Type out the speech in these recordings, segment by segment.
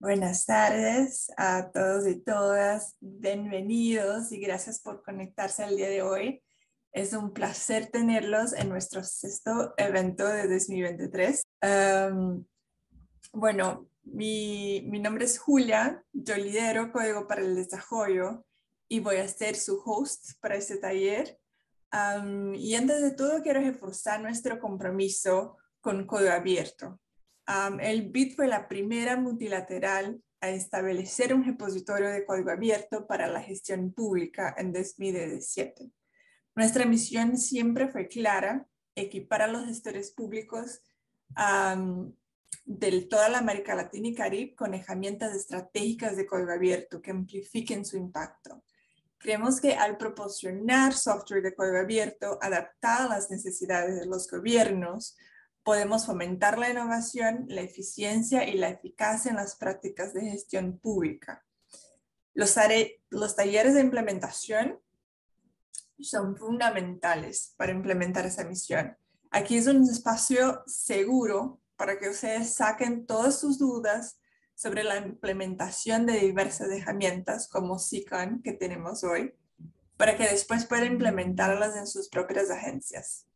Buenas tardes a todos y todas. Bienvenidos y gracias por conectarse al día de hoy. Es un placer tenerlos en nuestro sexto evento de 2023. Bueno, mi nombre es Julia. Yo lidero Código para el Desarrollo y voy a ser su host para este taller. Y antes de todo, quiero reforzar nuestro compromiso con Código Abierto. El BID fue la primera multilateral a establecer un repositorio de código abierto para la gestión pública en 2017. Nuestra misión siempre fue clara: equipar a los gestores públicos de toda la América Latina y Caribe con herramientas estratégicas de código abierto que amplifiquen su impacto. Creemos que al proporcionar software de código abierto adaptado a las necesidades de los gobiernos, podemos fomentar la innovación, la eficiencia y la eficacia en las prácticas de gestión pública. Los talleres de implementación son fundamentales para implementar esa misión. Aquí es un espacio seguro para que ustedes saquen todas sus dudas sobre la implementación de diversas herramientas como SICON que tenemos hoy, para que después puedan implementarlas en sus propias agencias.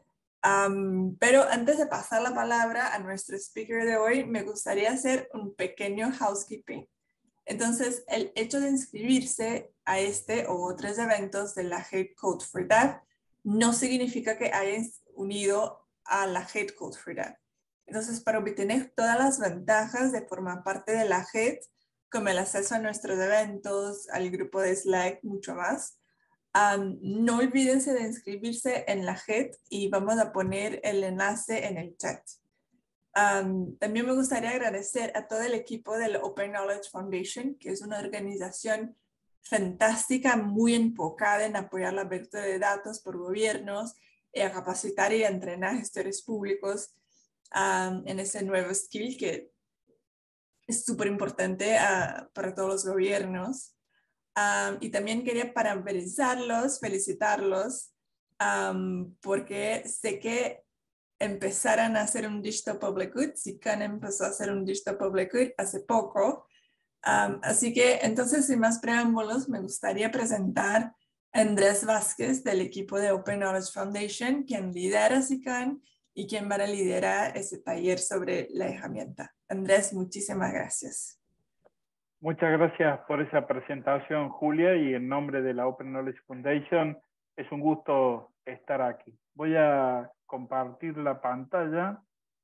Pero antes de pasar la palabra a nuestro speaker de hoy, me gustaría hacer un pequeño housekeeping. Entonces, el hecho de inscribirse a este o otros eventos de la Hate Code for Deaf no significa que hayan unido a la Hate Code for Deaf. Entonces, para obtener todas las ventajas de formar parte de la Hate, como el acceso a nuestros eventos, al grupo de Slack, mucho más, no olvídense de inscribirse en la Hate y vamos a poner el enlace en el chat. También me gustaría agradecer a todo el equipo del Open Knowledge Foundation, que es una organización fantástica, muy enfocada en apoyar la apertura de datos por gobiernos y a capacitar y a entrenar gestores públicos en ese nuevo skill que es súper importante para todos los gobiernos. Y también quería parabenizarlos, felicitarlos, porque sé que empezaron a hacer un Digital Public Good. SICON empezó a hacer un Digital Public Good hace poco. Así que entonces, sin más preámbulos, me gustaría presentar a Andrés Vázquez del equipo de Open Knowledge Foundation, quien lidera SICON y quien va a liderar ese taller sobre la herramienta. Andrés, muchísimas gracias. Muchas gracias por esa presentación, Julia, y en nombre de la Open Knowledge Foundation es un gusto estar aquí. Voy a compartir la pantalla.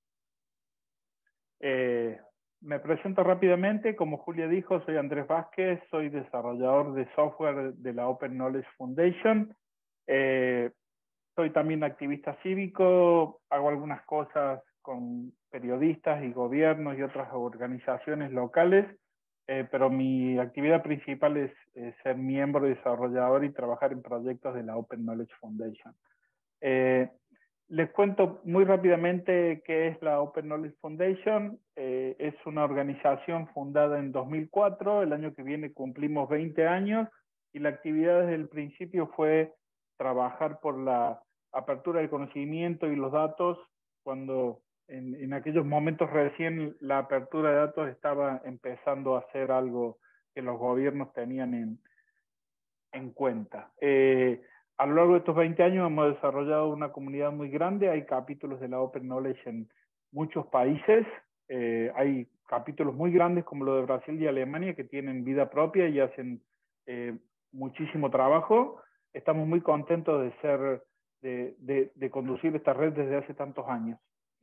Me presento rápidamente. Como Julia dijo, soy Andrés Vázquez, soy desarrollador de software de la Open Knowledge Foundation. Soy también activista cívico, hago algunas cosas con periodistas y gobiernos y otras organizaciones locales, pero mi actividad principal es ser miembro, desarrollador y trabajar en proyectos de la Open Knowledge Foundation. Les cuento muy rápidamente qué es la Open Knowledge Foundation. Es una organización fundada en 2004, el año que viene cumplimos 20 años, y la actividad desde el principio fue trabajar por la apertura del conocimiento y los datos, cuando en aquellos momentos recién la apertura de datos estaba empezando a ser algo que los gobiernos tenían en cuenta. A lo largo de estos 20 años hemos desarrollado una comunidad muy grande, hay capítulos de la Open Knowledge en muchos países, hay capítulos muy grandes como lo de Brasil y Alemania que tienen vida propia y hacen muchísimo trabajo. Estamos muy contentos de conducir esta red desde hace tantos años.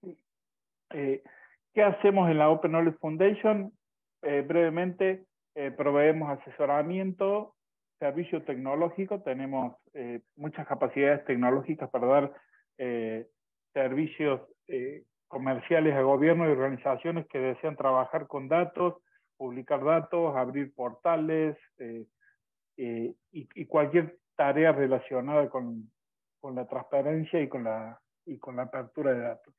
¿Qué hacemos en la Open Knowledge Foundation? Brevemente, proveemos asesoramiento, servicio tecnológico, tenemos muchas capacidades tecnológicas para dar servicios comerciales a gobiernos y organizaciones que desean trabajar con datos, publicar datos, abrir portales y cualquier tarea relacionada con la transparencia y con la apertura de datos.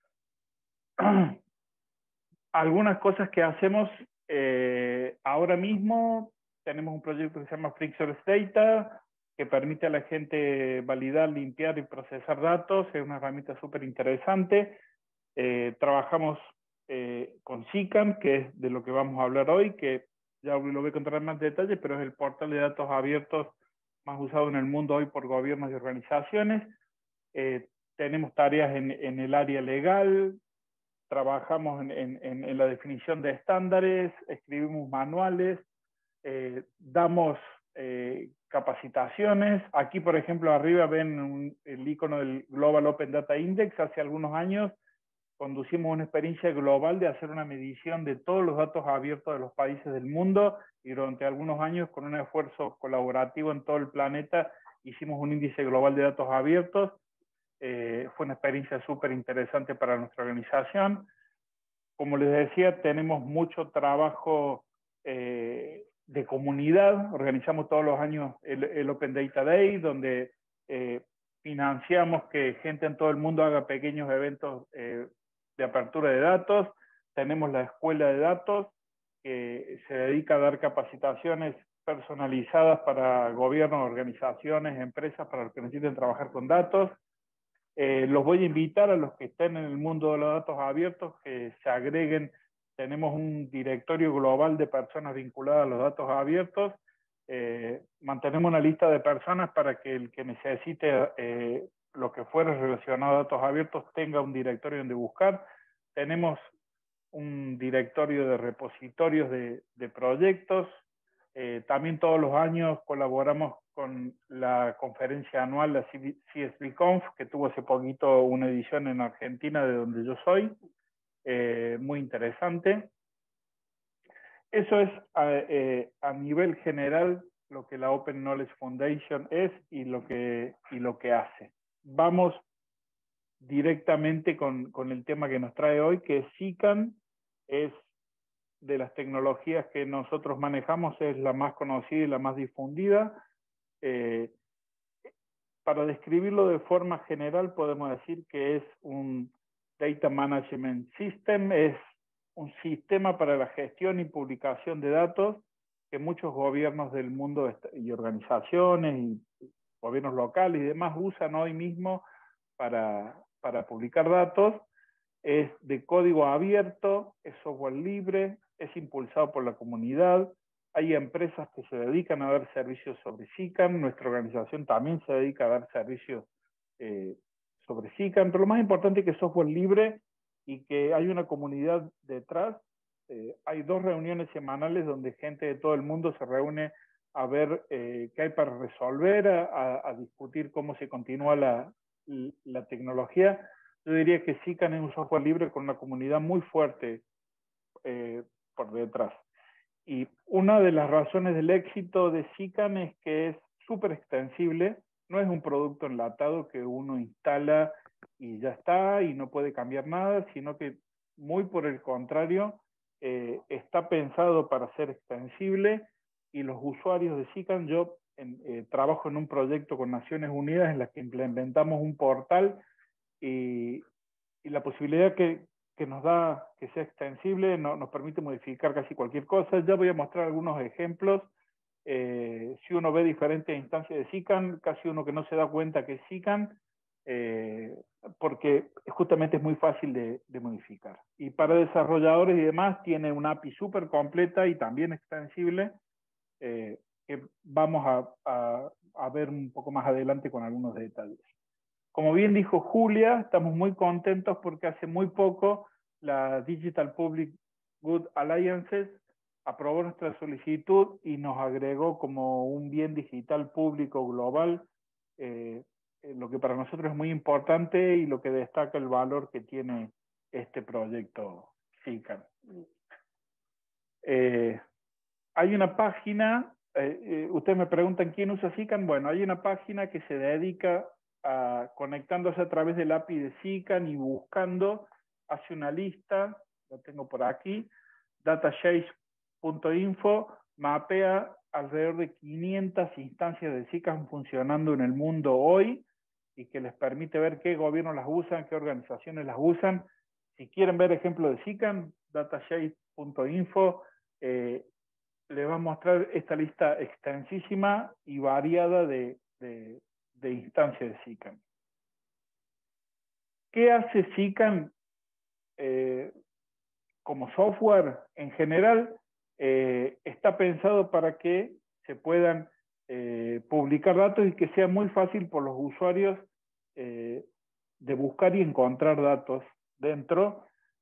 Algunas cosas que hacemos ahora mismo: tenemos un proyecto que se llama Frictionless Data, que permite a la gente validar, limpiar y procesar datos. Es una herramienta súper interesante. Trabajamos con SICAN, que es de lo que vamos a hablar hoy, que ya lo voy a contar en más detalle, pero es el portal de datos abiertos más usado en el mundo hoy por gobiernos y organizaciones. Tenemos tareas en el área legal, trabajamos en la definición de estándares, escribimos manuales, damos capacitaciones. Aquí, por ejemplo, arriba ven el icono del Global Open Data Index. Hace algunos años conducimos una experiencia global de hacer una medición de todos los datos abiertos de los países del mundo, y durante algunos años, con un esfuerzo colaborativo en todo el planeta, hicimos un índice global de datos abiertos. Fue una experiencia súper interesante para nuestra organización. Como les decía, tenemos mucho trabajo de comunidad. Organizamos todos los años el Open Data Day, donde financiamos que gente en todo el mundo haga pequeños eventos de apertura de datos. Tenemos la escuela de datos, que se dedica a dar capacitaciones personalizadas para gobiernos, organizaciones, empresas, para los que necesiten trabajar con datos. Los voy a invitar a los que estén en el mundo de los datos abiertos que se agreguen. Tenemos un directorio global de personas vinculadas a los datos abiertos. Mantenemos una lista de personas para que el que necesite lo que fuera relacionado a datos abiertos tenga un directorio donde buscar. Tenemos un directorio de repositorios de proyectos. También todos los años colaboramos con la conferencia anual, la CSVConf, que tuvo hace poquito una edición en Argentina, de donde yo soy, muy interesante. Eso es a nivel general lo que la Open Knowledge Foundation es y lo que hace. Vamos directamente con el tema que nos trae hoy, que es SICAN. Es de las tecnologías que nosotros manejamos, es la más conocida y la más difundida. Para describirlo de forma general, podemos decir que es un Data Management System, es un sistema para la gestión y publicación de datos que muchos gobiernos del mundo y organizaciones y gobiernos locales y demás usan hoy mismo para publicar datos. Es de código abierto, es software libre, es impulsado por la comunidad. Hay empresas que se dedican a dar servicios sobre SICAN. Nuestra organización también se dedica a dar servicios sobre SICAN. Pero lo más importante es que es software libre y que hay una comunidad detrás. Hay 2 reuniones semanales donde gente de todo el mundo se reúne a ver qué hay para resolver, a discutir cómo se continúa la tecnología. Yo diría que SICAN es un software libre con una comunidad muy fuerte por detrás. Y una de las razones del éxito de SICAN es que es súper extensible. No es un producto enlatado que uno instala y ya está y no puede cambiar nada, sino que muy por el contrario, está pensado para ser extensible, y los usuarios de SICAN, yo trabajo en un proyecto con Naciones Unidas en la que implementamos un portal, y la posibilidad que nos da que sea extensible nos permite modificar casi cualquier cosa. Ya voy a mostrar algunos ejemplos. Si uno ve diferentes instancias de SICAN, casi uno que no se da cuenta que es SICAN, porque justamente es muy fácil de modificar. Y para desarrolladores y demás tiene una API súper completa y también extensible, que vamos a ver un poco más adelante con algunos detalles. Como bien dijo Julia, estamos muy contentos porque hace muy poco la Digital Public Good Alliances aprobó nuestra solicitud y nos agregó como un bien digital público global, lo que para nosotros es muy importante y lo que destaca el valor que tiene este proyecto SICAN. Hay una página, ustedes me preguntan quién usa SICAN. Bueno, hay una página que se dedica conectándose a través del API de SICAN y buscando, hace una lista, lo tengo por aquí, datashase.info, mapea alrededor de 500 instancias de SICAN funcionando en el mundo hoy, y que les permite ver qué gobiernos las usan, qué organizaciones las usan. Si quieren ver ejemplos de SICAN, datashase.info les va a mostrar esta lista extensísima y variada de instancias de SICAN. ¿Qué hace SICAN? como software en general, está pensado para que se puedan publicar datos y que sea muy fácil por los usuarios de buscar y encontrar datos dentro.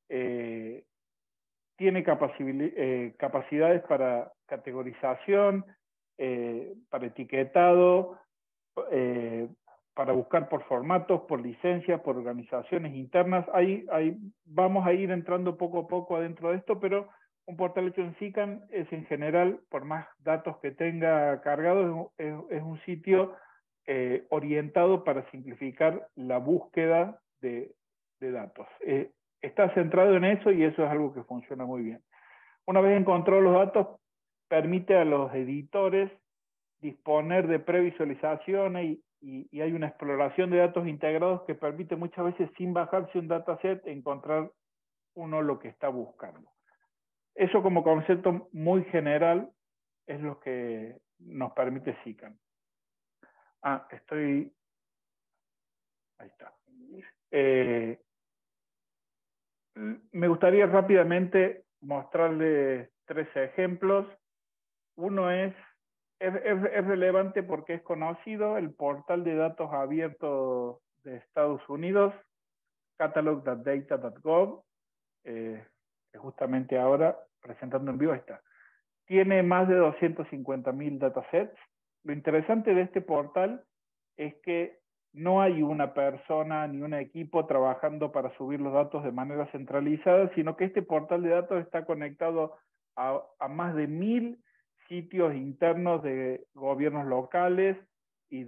Tiene capacidades para categorización, para etiquetado, para buscar por formatos, por licencias, por organizaciones internas. Vamos a ir entrando poco a poco adentro de esto, pero un portal hecho en SICAN es en general, por más datos que tenga cargados, es un sitio orientado para simplificar la búsqueda de datos. Está centrado en eso y eso es algo que funciona muy bien. Una vez encontrados los datos, permite a los editores disponer de previsualizaciones y hay una exploración de datos integrados que permite muchas veces, sin bajarse un dataset, encontrar uno lo que está buscando. Eso como concepto muy general es lo que nos permite SICAN. Ahí está. Me gustaría rápidamente mostrarles 3 ejemplos. Uno es relevante porque es conocido, el portal de datos abierto de Estados Unidos, catalog.data.gov, que justamente ahora, presentando en vivo, está. Tiene más de 250.000 datasets. Lo interesante de este portal es que no hay una persona ni un equipo trabajando para subir los datos de manera centralizada, sino que este portal de datos está conectado a más de 1000 sitios internos de gobiernos locales y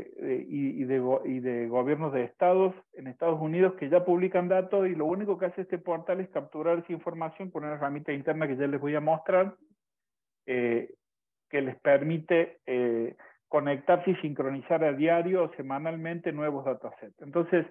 de gobiernos de estados en Estados Unidos que ya publican datos, y lo único que hace este portal es capturar esa información con una herramienta interna que ya les voy a mostrar, que les permite conectarse y sincronizar a diario o semanalmente nuevos datasets. Entonces,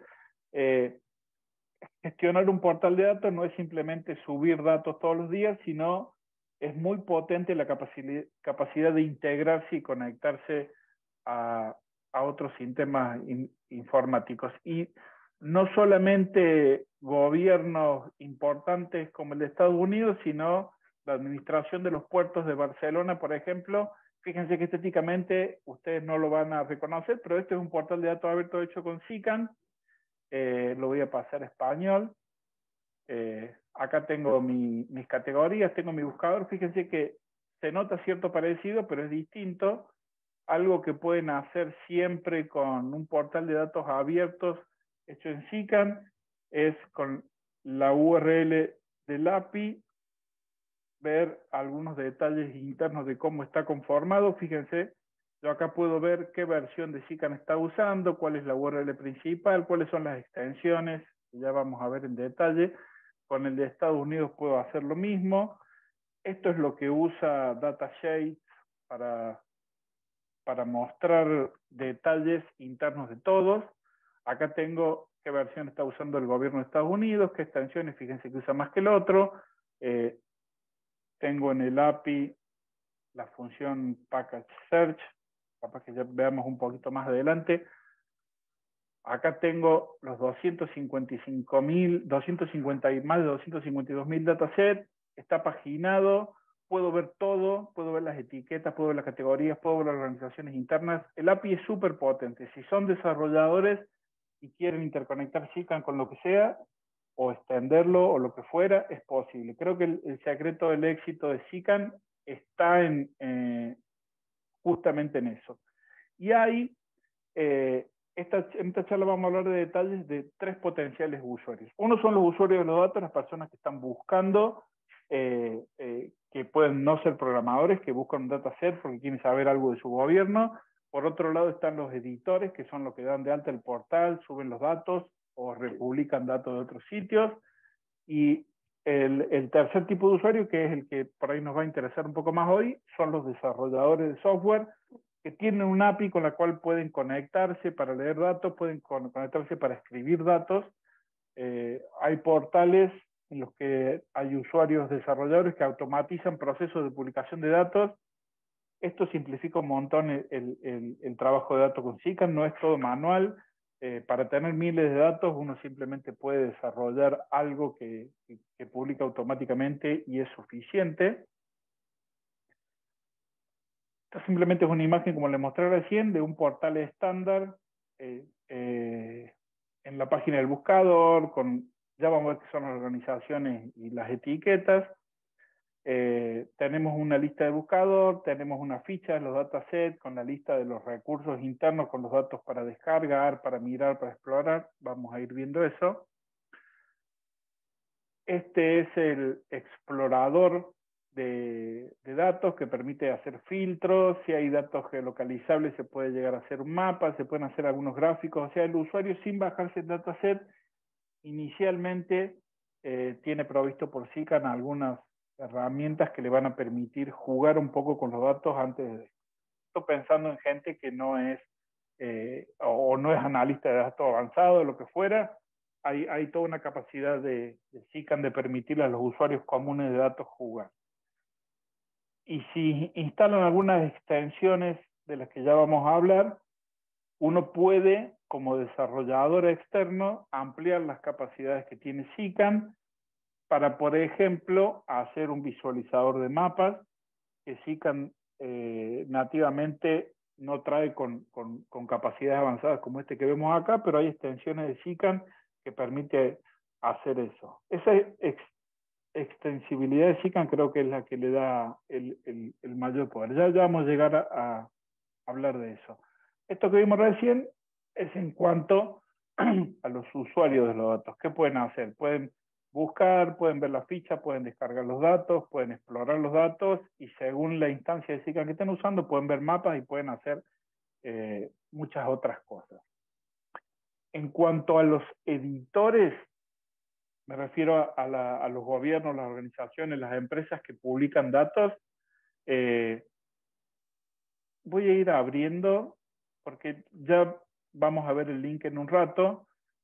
gestionar un portal de datos no es simplemente subir datos todos los días, sino es muy potente la capacidad de integrarse y conectarse a otros sistemas informáticos. Y no solamente gobiernos importantes como el de Estados Unidos, sino la administración de los puertos de Barcelona, por ejemplo. Fíjense que estéticamente ustedes no lo van a reconocer, pero este es un portal de datos abierto hecho con SICAN. Lo voy a pasar a español. Acá tengo mis categorías, tengo mi buscador. Fíjense que se nota cierto parecido, pero es distinto. Algo que pueden hacer siempre con un portal de datos abiertos hecho en SICAN es con la URL del API ver algunos detalles internos de cómo está conformado. Fíjense, yo acá puedo ver qué versión de SICAN está usando, cuál es la URL principal, cuáles son las extensiones, ya vamos a ver en detalle. Con el de Estados Unidos puedo hacer lo mismo. Esto es lo que usa DataShades para mostrar detalles internos de todos. Acá tengo qué versión está usando el gobierno de Estados Unidos, qué extensiones, fíjense que usa más que el otro. Tengo en el API la función Package Search, capaz que ya veamos un poquito más adelante. Acá tengo los más de 252.000 datasets, está paginado, puedo ver todo, puedo ver las etiquetas, puedo ver las categorías, puedo ver las organizaciones internas. El API es súper potente. Si son desarrolladores y quieren interconectar SICAN con lo que sea, o extenderlo, o lo que fuera, es posible. Creo que el secreto del éxito de SICAN está justamente en eso. Y hay, en esta charla vamos a hablar de detalles de 3 potenciales usuarios. Uno son los usuarios de los datos, las personas que están buscando, que pueden no ser programadores, que buscan un dataset porque quieren saber algo de su gobierno. Por otro lado están los editores, que son los que dan de alta el portal, suben los datos o republican datos de otros sitios. Y el tercer tipo de usuario, que es el que por ahí nos va a interesar un poco más hoy, son los desarrolladores de software, que tienen un API con la cual pueden conectarse para leer datos, pueden conectarse para escribir datos. Hay portales en los que hay usuarios desarrolladores que automatizan procesos de publicación de datos. Esto simplifica un montón el trabajo de datos con SICAN, no es todo manual. para tener miles de datos uno simplemente puede desarrollar algo que publica automáticamente y es suficiente. Esta simplemente es una imagen, como les mostré recién, de un portal estándar en la página del buscador, ya vamos a ver qué son las organizaciones y las etiquetas. Tenemos una lista de buscador, tenemos una ficha de los datasets con la lista de los recursos internos, con los datos para descargar, para mirar, para explorar. Vamos a ir viendo eso. Este es el explorador de datos que permite hacer filtros. Si hay datos geolocalizables se puede llegar a hacer un mapa, se pueden hacer algunos gráficos. O sea, el usuario sin bajarse el dataset inicialmente tiene provisto por SICAN algunas herramientas que le van a permitir jugar un poco con los datos antes de esto, pensando en gente que no es o no es analista de datos avanzado, lo que fuera. Hay toda una capacidad de SICAN de permitirle a los usuarios comunes de datos jugar. Y si instalan algunas extensiones de las que ya vamos a hablar, uno puede, como desarrollador externo, ampliar las capacidades que tiene SICAN para, por ejemplo, hacer un visualizador de mapas que SICAN nativamente no trae con capacidades avanzadas como este que vemos acá, pero hay extensiones de SICAN que permite hacer eso. Esa extensibilidad de SICAN creo que es la que le da el mayor poder. Ya vamos a llegar a hablar de eso. Esto que vimos recién es en cuanto a los usuarios de los datos. ¿Qué pueden hacer? Pueden buscar, pueden ver la ficha, pueden descargar los datos, pueden explorar los datos y según la instancia de SICAN que estén usando pueden ver mapas y pueden hacer muchas otras cosas. En cuanto a los editores, me refiero a los gobiernos, las organizaciones, las empresas que publican datos. Voy a ir abriendo, porque ya vamos a ver el link en un rato,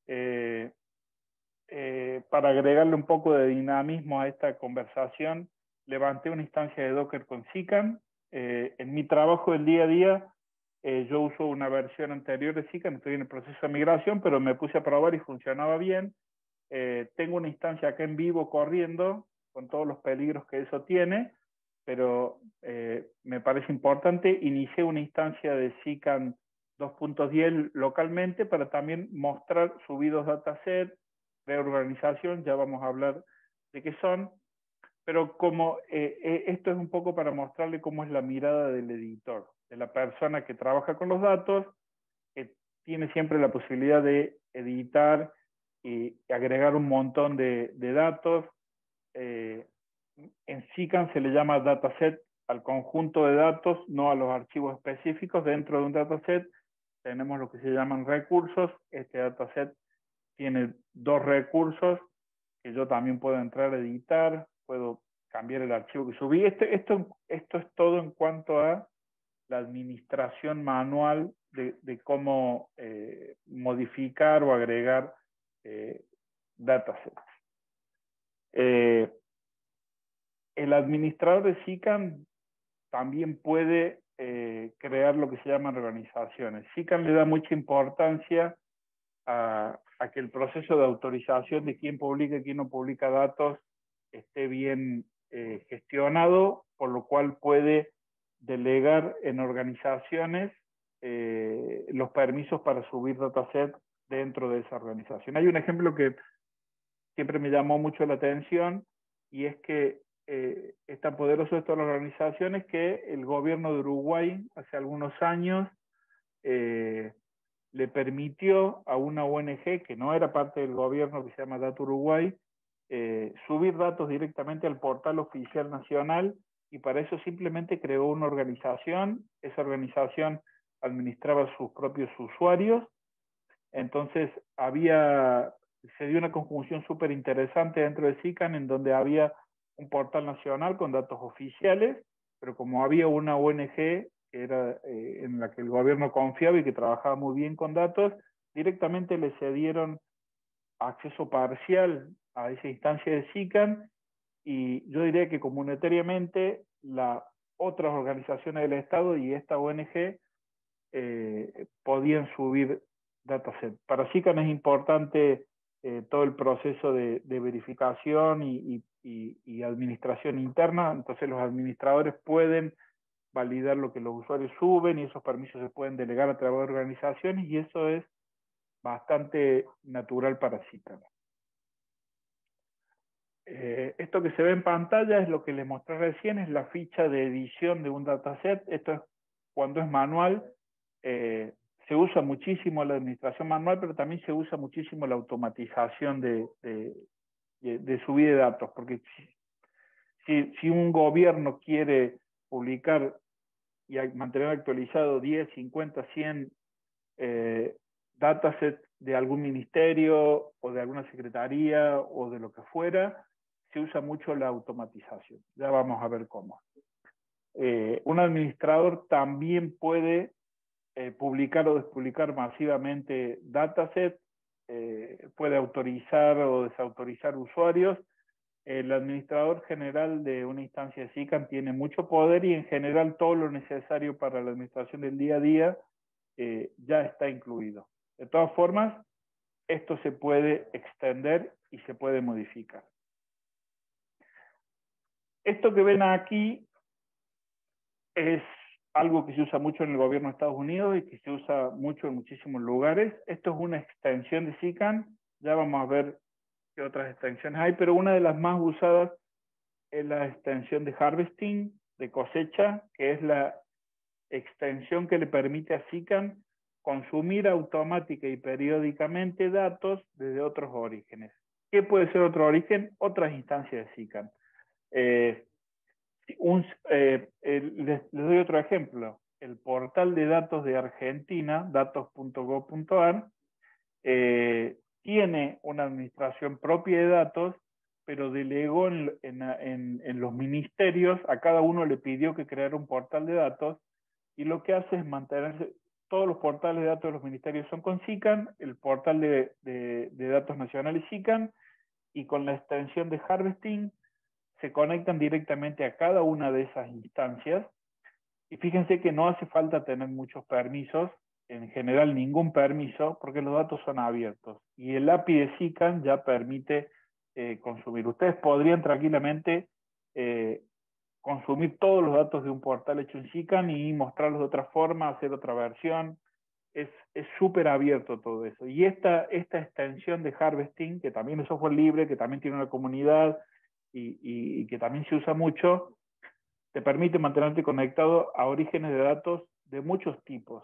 para agregarle un poco de dinamismo a esta conversación. Levanté una instancia de Docker con SICAN. En mi trabajo del día a día, yo uso una versión anterior de SICAN, estoy en el proceso de migración, pero me puse a probar y funcionaba bien. Tengo una instancia acá en vivo corriendo, con todos los peligros que eso tiene, pero me parece importante. Inicié una instancia de SICAN 2.10 localmente para también mostrar subidos datasets, reorganización, ya vamos a hablar de qué son, pero como esto es un poco para mostrarle cómo es la mirada del editor, de la persona que trabaja con los datos, que tiene siempre la posibilidad de editar y agregar un montón de datos. En SICAN se le llama dataset al conjunto de datos, no a los archivos específicos. Dentro de un dataset tenemos lo que se llaman recursos. Este dataset tiene dos recursos que yo también puedo entrar a editar, puedo cambiar el archivo que subí. Esto es todo en cuanto a la administración manual de cómo modificar o agregar datasets. El administrador de SICAN también puede crear lo que se llaman organizaciones. SICAN le da mucha importancia a que el proceso de autorización de quién publica y quién no publica datos esté bien gestionado, por lo cual puede delegar en organizaciones los permisos para subir datasets dentro de esa organización. Hay un ejemplo que siempre me llamó mucho la atención y es que es tan poderoso esto de las organizaciones que el gobierno de Uruguay hace algunos años le permitió a una ONG que no era parte del gobierno, que se llama Data Uruguay, subir datos directamente al portal oficial nacional, y para eso simplemente creó una organización. Esa organización administraba sus propios usuarios. Entonces se dio una conjunción súper interesante dentro de SICAN, en donde había un portal nacional con datos oficiales, pero como había una ONG que era en la que el gobierno confiaba y que trabajaba muy bien con datos, directamente le cedieron acceso parcial a esa instancia de SICAN, y yo diría que comunitariamente las otras organizaciones del Estado y esta ONG podían subir dataset. Para SICAN es importante todo el proceso de verificación y administración interna, entonces los administradores pueden validar lo que los usuarios suben y esos permisos se pueden delegar a través de organizaciones y eso es bastante natural para SICAN. Esto que se ve en pantalla es lo que les mostré recién, es la ficha de edición de un dataset. Esto es cuando es manual. Se usa muchísimo la administración manual, pero también se usa muchísimo la automatización de subida de datos, porque si un gobierno quiere publicar y mantener actualizado 10, 50, 100 datasets de algún ministerio o de alguna secretaría o de lo que fuera, se usa mucho la automatización. Ya vamos a ver cómo. Un administrador también puede publicar o despublicar masivamente datasets, puede autorizar o desautorizar usuarios. El administrador general de una instancia de SICAN tiene mucho poder y en general todo lo necesario para la administración del día a día ya está incluido. De todas formas, esto se puede extender y se puede modificar. Esto que ven aquí es algo que se usa mucho en el gobierno de Estados Unidos y que se usa mucho en muchísimos lugares. Esto es una extensión de SICAN. Ya vamos a ver qué otras extensiones hay, pero una de las más usadas es la extensión de harvesting, de cosecha, que es la extensión que le permite a SICAN consumir automática y periódicamente datos desde otros orígenes. ¿Qué puede ser otro origen? Otras instancias de SICAN. Les doy otro ejemplo. El portal de datos de Argentina, datos.gov.ar, tiene una administración propia de datos, pero delegó en los ministerios, a cada uno le pidió que creara un portal de datos, y lo que hace es mantenerse, todos los portales de datos de los ministerios son con SICAN, el portal de datos nacionales SICAN, y con la extensión de harvesting, se conectan directamente a cada una de esas instancias, y fíjense que no hace falta tener muchos permisos, en general ningún permiso, porque los datos son abiertos, y el API de SICAN ya permite consumir. Ustedes podrían tranquilamente consumir todos los datos de un portal hecho en SICAN y mostrarlos de otra forma, hacer otra versión. Es súper abierto todo eso. Y esta extensión de harvesting, que también es software libre, que también tiene una comunidad y que también se usa mucho, te permite mantenerte conectado a orígenes de datos de muchos tipos.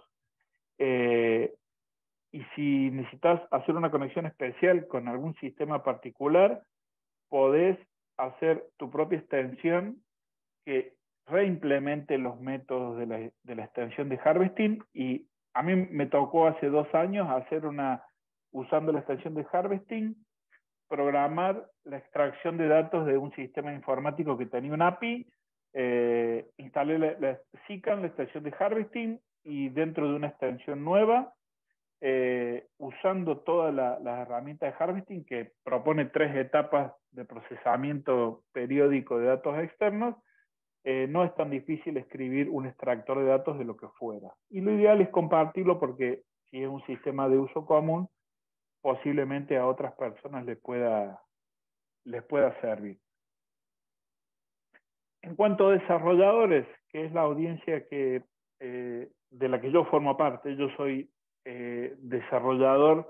Y si necesitas hacer una conexión especial con algún sistema particular, podés hacer tu propia extensión que reimplemente los métodos de la extensión de harvesting, y a mí me tocó hace 2 años hacer usando la extensión de harvesting, programar la extracción de datos de un sistema informático que tenía un API, instalé la SICAN, la extensión de harvesting, y dentro de una extensión nueva, usando todas las herramientas de harvesting que propone 3 etapas de procesamiento periódico de datos externos, no es tan difícil escribir un extractor de datos de lo que fuera. Y lo ideal es compartirlo porque si es un sistema de uso común, posiblemente a otras personas les pueda servir. En cuanto a desarrolladores, que es la audiencia de la que yo formo parte, yo soy desarrollador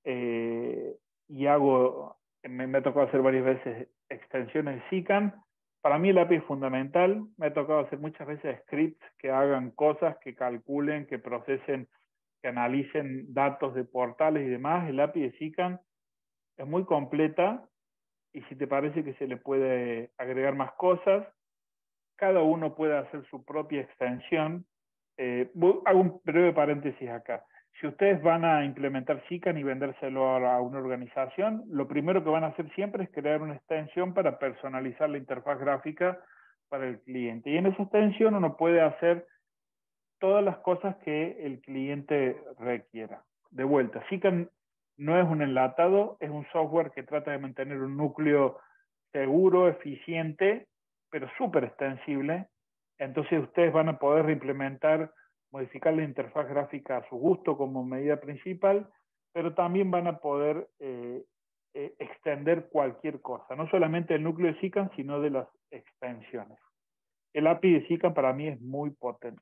y me ha tocado hacer varias veces extensiones de SICAN. Para mí el API es fundamental. Me ha tocado hacer muchas veces scripts que hagan cosas, que calculen, que procesen, que analicen datos de portales y demás. El API de SICAN es muy completa y si te parece que se le puede agregar más cosas, cada uno puede hacer su propia extensión. Hago un breve paréntesis acá. Si ustedes van a implementar SICAN y vendérselo a una organización, lo primero que van a hacer siempre es crear una extensión para personalizar la interfaz gráfica para el cliente. Y en esa extensión uno puede hacer todas las cosas que el cliente requiera. De vuelta, SICAN no es un enlatado, es un software que trata de mantener un núcleo seguro, eficiente, pero súper extensible. Entonces ustedes van a poder reimplementar, modificar la interfaz gráfica a su gusto como medida principal, pero también van a poder extender cualquier cosa, no solamente el núcleo de SICAN, sino de las extensiones. El API de SICAN para mí es muy potente.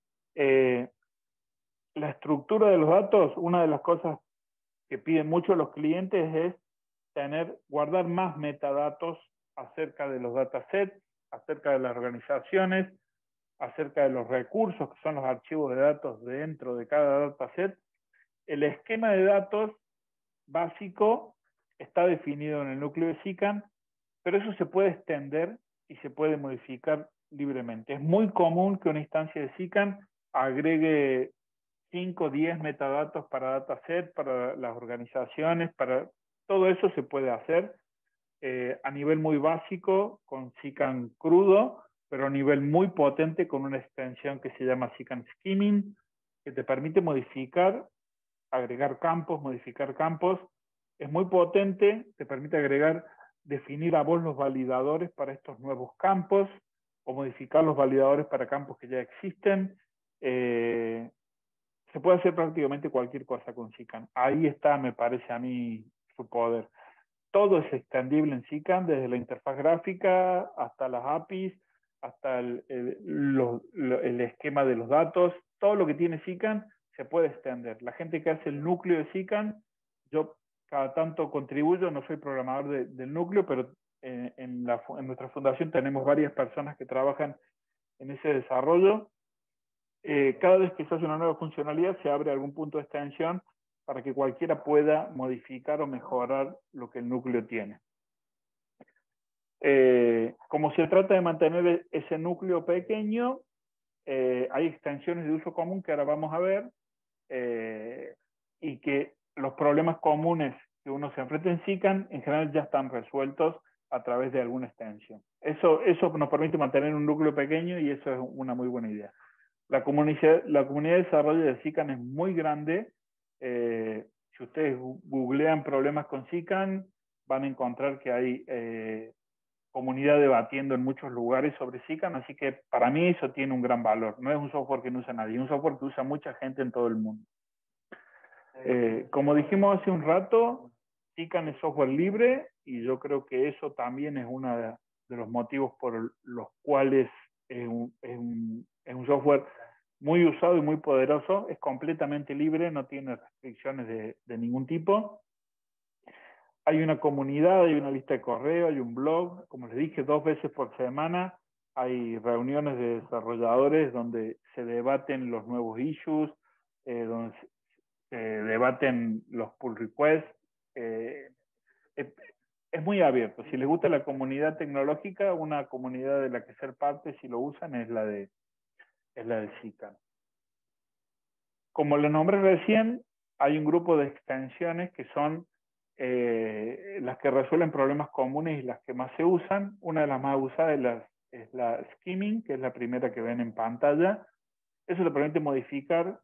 La estructura de los datos, una de las cosas que piden mucho los clientes es guardar más metadatos acerca de los datasets, acerca de las organizaciones, acerca de los recursos, que son los archivos de datos dentro de cada dataset. El esquema de datos básico está definido en el núcleo de SICAN, pero eso se puede extender y se puede modificar libremente. Es muy común que una instancia de SICAN agregue 5 o 10 metadatos para dataset, para las organizaciones, para todo eso se puede hacer a nivel muy básico con SICAN crudo, pero a nivel muy potente con una extensión que se llama SICAN Skimming, que te permite modificar, agregar campos, modificar campos. Es muy potente, te permite definir a vos los validadores para estos nuevos campos o modificar los validadores para campos que ya existen. Se puede hacer prácticamente cualquier cosa con SICAN. Ahí está, me parece a mí, su poder. Todo es extendible en SICAN, desde la interfaz gráfica hasta las APIs, hasta el esquema de los datos. Todo lo que tiene SICAN se puede extender. La gente que hace el núcleo de SICAN, yo cada tanto contribuyo, no soy programador del núcleo, pero en nuestra fundación tenemos varias personas que trabajan en ese desarrollo. Cada vez que se hace una nueva funcionalidad se abre algún punto de extensión para que cualquiera pueda modificar o mejorar lo que el núcleo tiene. Como se trata de mantener ese núcleo pequeño, hay extensiones de uso común que ahora vamos a ver, y que los problemas comunes que uno se enfrenta en SICAN en general ya están resueltos a través de alguna extensión. Eso nos permite mantener un núcleo pequeño y eso es una muy buena idea. La comunidad de desarrollo de SICAN es muy grande. Si ustedes googlean problemas con SICAN, van a encontrar que hay comunidad debatiendo en muchos lugares sobre SICAN, así que para mí eso tiene un gran valor. No es un software que no usa nadie, es un software que usa mucha gente en todo el mundo. Como dijimos hace un rato, SICAN es software libre y yo creo que eso también es uno de los motivos por los cuales es un software muy usado y muy poderoso. Es completamente libre, no tiene restricciones de ningún tipo. Hay una comunidad, hay una lista de correo, hay un blog, como les dije, 2 veces por semana hay reuniones de desarrolladores donde se debaten los nuevos issues, donde se debaten los pull requests. Es muy abierto. Si les gusta la comunidad tecnológica, una comunidad de la que ser parte, si lo usan, es la de SICAN. Como lo nombré recién, hay un grupo de extensiones que son las que resuelven problemas comunes y las que más se usan. Una de las más usadas es la Skimming, que es la primera que ven en pantalla. Eso le permite modificar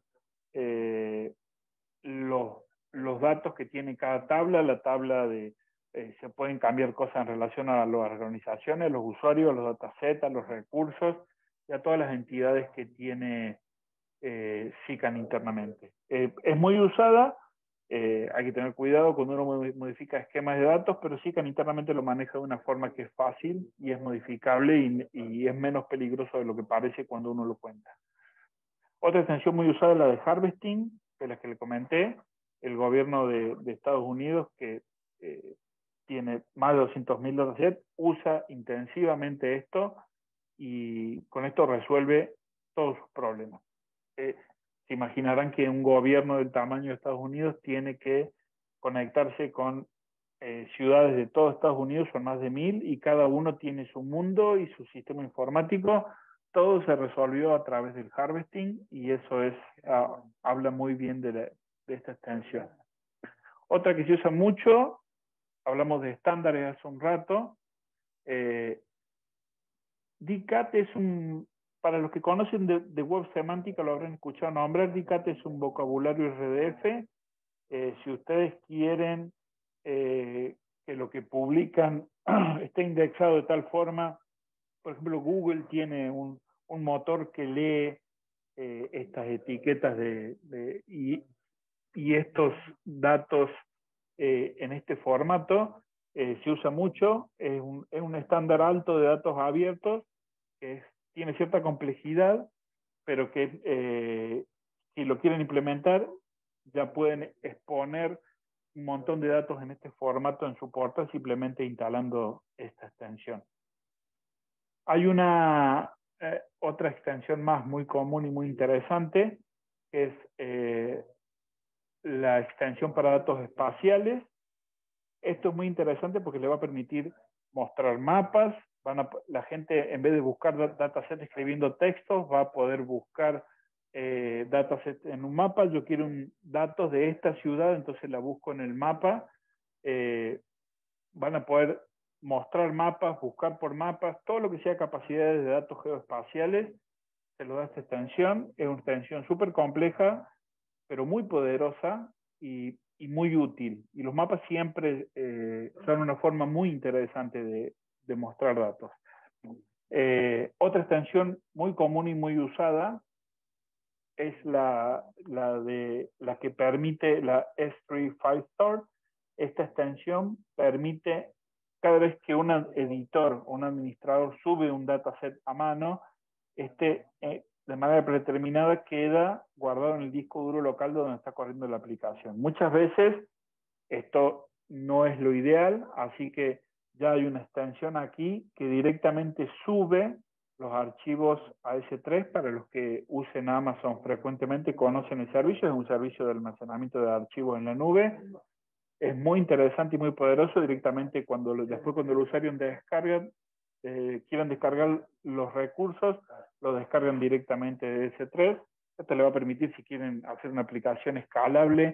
los datos que tiene cada tabla. La tabla se pueden cambiar cosas en relación a las organizaciones, a los usuarios, a los datasets, a los recursos y a todas las entidades que tiene SICAN internamente. Es muy usada, hay que tener cuidado cuando uno modifica esquemas de datos, pero SICAN internamente lo maneja de una forma que es fácil y es modificable y es menos peligroso de lo que parece cuando uno lo cuenta. Otra extensión muy usada es la de Harvesting, de la que le comenté. El gobierno de Estados Unidos, que tiene más de 200.000 datasets, usa intensivamente esto y con esto resuelve todos sus problemas. Se imaginarán que un gobierno del tamaño de Estados Unidos tiene que conectarse con ciudades de todo Estados Unidos, son más de 1.000, y cada uno tiene su mundo y su sistema informático. Todo se resolvió a través del Harvesting y eso habla muy bien de esta extensión. Otra que se usa mucho, hablamos de estándares hace un rato. DCAT es para los que conocen de web semántica lo habrán escuchado nombrar. DCAT es un vocabulario RDF. Si ustedes quieren que lo que publican esté indexado de tal forma, por ejemplo, Google tiene un motor que lee estas etiquetas y y estos datos en este formato se usa mucho. Es un estándar alto de datos abiertos que tiene cierta complejidad, pero que si lo quieren implementar ya pueden exponer un montón de datos en este formato en su portal simplemente instalando esta extensión. Hay una otra extensión más muy común y muy interesante, que es la extensión para datos espaciales. Esto es muy interesante porque le va a permitir mostrar mapas. La gente, en vez de buscar datasets escribiendo textos, va a poder buscar datasets en un mapa. Yo quiero datos de esta ciudad, entonces la busco en el mapa. Van a poder mostrar mapas, buscar por mapas, todo lo que sea capacidades de datos geoespaciales, se lo da esta extensión. Es una extensión súper compleja, pero muy poderosa y muy útil. Y los mapas siempre son una forma muy interesante de mostrar datos. Otra extensión muy común y muy usada es la que permite la S3 5-Star. Esta extensión permite, cada vez que un editor o un administrador sube un dataset a mano, de manera predeterminada queda guardado en el disco duro local donde está corriendo la aplicación. Muchas veces esto no es lo ideal, así que ya hay una extensión aquí que directamente sube los archivos a S3. Para los que usen Amazon frecuentemente conocen el servicio, es un servicio de almacenamiento de archivos en la nube. Es muy interesante y muy poderoso. Directamente después cuando el usuario quieran descargar los recursos, lo descargan directamente de S3. Esto le va a permitir, si quieren hacer una aplicación escalable,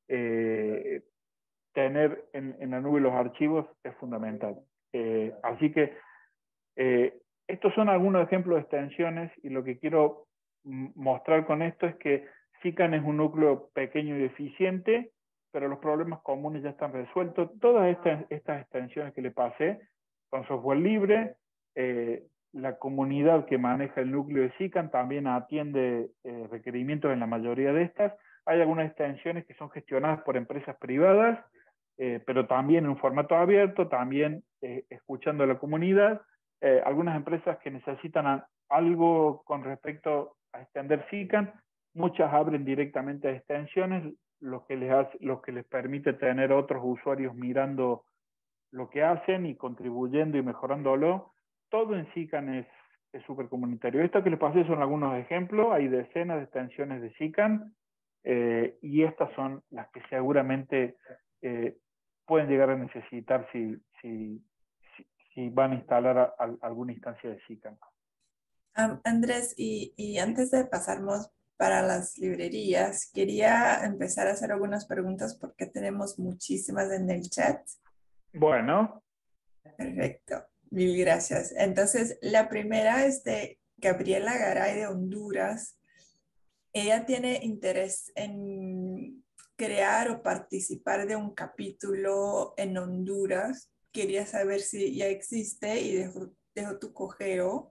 tener en la nube los archivos es fundamental. Así que estos son algunos ejemplos de extensiones, y lo que quiero mostrar con esto es que SICAN es un núcleo pequeño y eficiente, pero los problemas comunes ya están resueltos. Todas estas extensiones que le pasé son software libre. La comunidad que maneja el núcleo de SICAN también atiende requerimientos en la mayoría de estas. Hay algunas extensiones que son gestionadas por empresas privadas, pero también en un formato abierto, también escuchando a la comunidad. Algunas empresas que necesitan algo con respecto a extender SICAN, muchas abren directamente a extensiones, lo que les permite tener otros usuarios mirando lo que hacen y contribuyendo y mejorándolo. Todo en SICAN es súper comunitario. Esto que les pasé son algunos ejemplos, hay decenas de extensiones de SICAN, y estas son las que seguramente pueden llegar a necesitar si van a instalar alguna instancia de SICAN. Andrés, y antes de pasarnos para las librerías, quería empezar a hacer algunas preguntas porque tenemos muchísimas en el chat. Bueno. Perfecto, mil gracias. Entonces, la primera es de Gabriela Garay de Honduras. Ella tiene interés en crear o participar de un capítulo en Honduras. Quería saber si ya existe y dejo tu correo.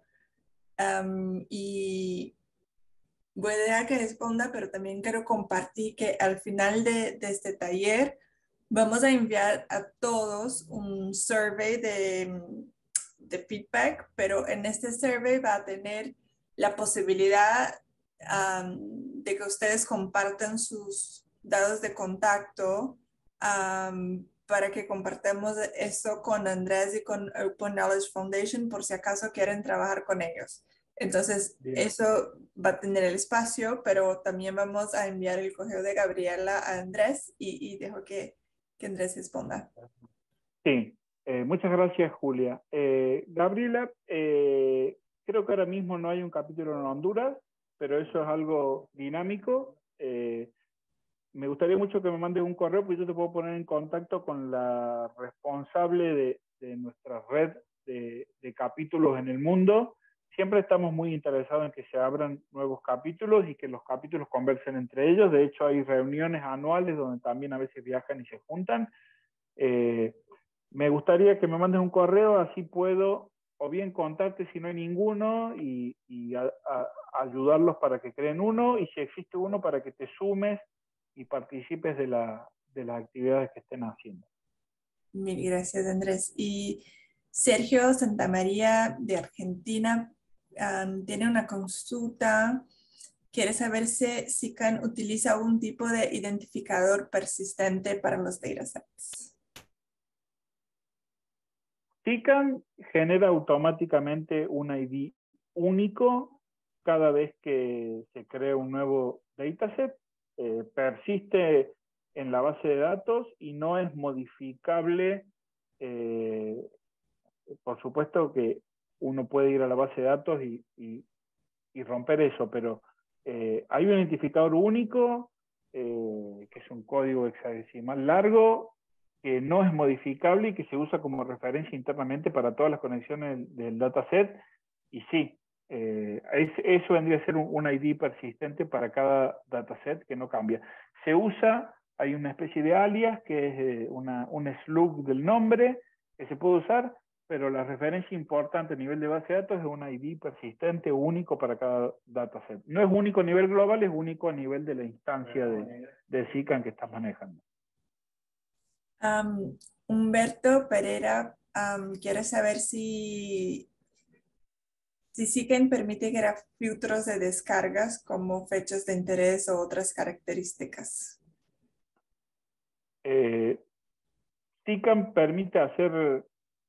Y voy a dejar que responda, pero también quiero compartir que al final de este taller vamos a enviar a todos un survey de feedback, pero en este survey va a tener la posibilidad de que ustedes compartan sus datos de contacto para que compartamos eso con Andrés y con Open Knowledge Foundation por si acaso quieren trabajar con ellos. Entonces, bien, eso va a tener el espacio, pero también vamos a enviar el correo de Gabriela a Andrés y dejo que Andrés responda. Sí, muchas gracias, Julia. Gabriela, creo que ahora mismo no hay un capítulo en Honduras, pero eso es algo dinámico. Me gustaría mucho que me mandes un correo, porque yo te puedo poner en contacto con la responsable de nuestra red de capítulos en el mundo. Siempre estamos muy interesados en que se abran nuevos capítulos y que los capítulos conversen entre ellos. De hecho, hay reuniones anuales donde también a veces viajan y se juntan. Me gustaría que me mandes un correo, así puedo o bien contarte si no hay ninguno y ayudarlos para que creen uno, y si existe uno para que te sumes y participes de las actividades que estén haciendo. Mil gracias, Andrés. Y Sergio Santamaría de Argentina tiene una consulta. Quiere saber si SICAN utiliza algún tipo de identificador persistente para los datasets. SICAN genera automáticamente un ID único cada vez que se crea un nuevo dataset. Persiste en la base de datos y no es modificable. Por supuesto que uno puede ir a la base de datos y romper eso, pero hay un identificador único, que es un código hexadecimal largo, que no es modificable y que se usa como referencia internamente para todas las conexiones del dataset. Y sí, eso vendría a ser un ID persistente para cada dataset que no cambia. Se usa, hay una especie de alias que es un slug del nombre que se puede usar, pero la referencia importante a nivel de base de datos es un ID persistente único para cada dataset. No es único a nivel global, es único a nivel de la instancia de SICAN que estás manejando. Humberto Pereira quiere saber si SICAN permite crear filtros de descargas como fechas de interés o otras características. SICAN permite hacer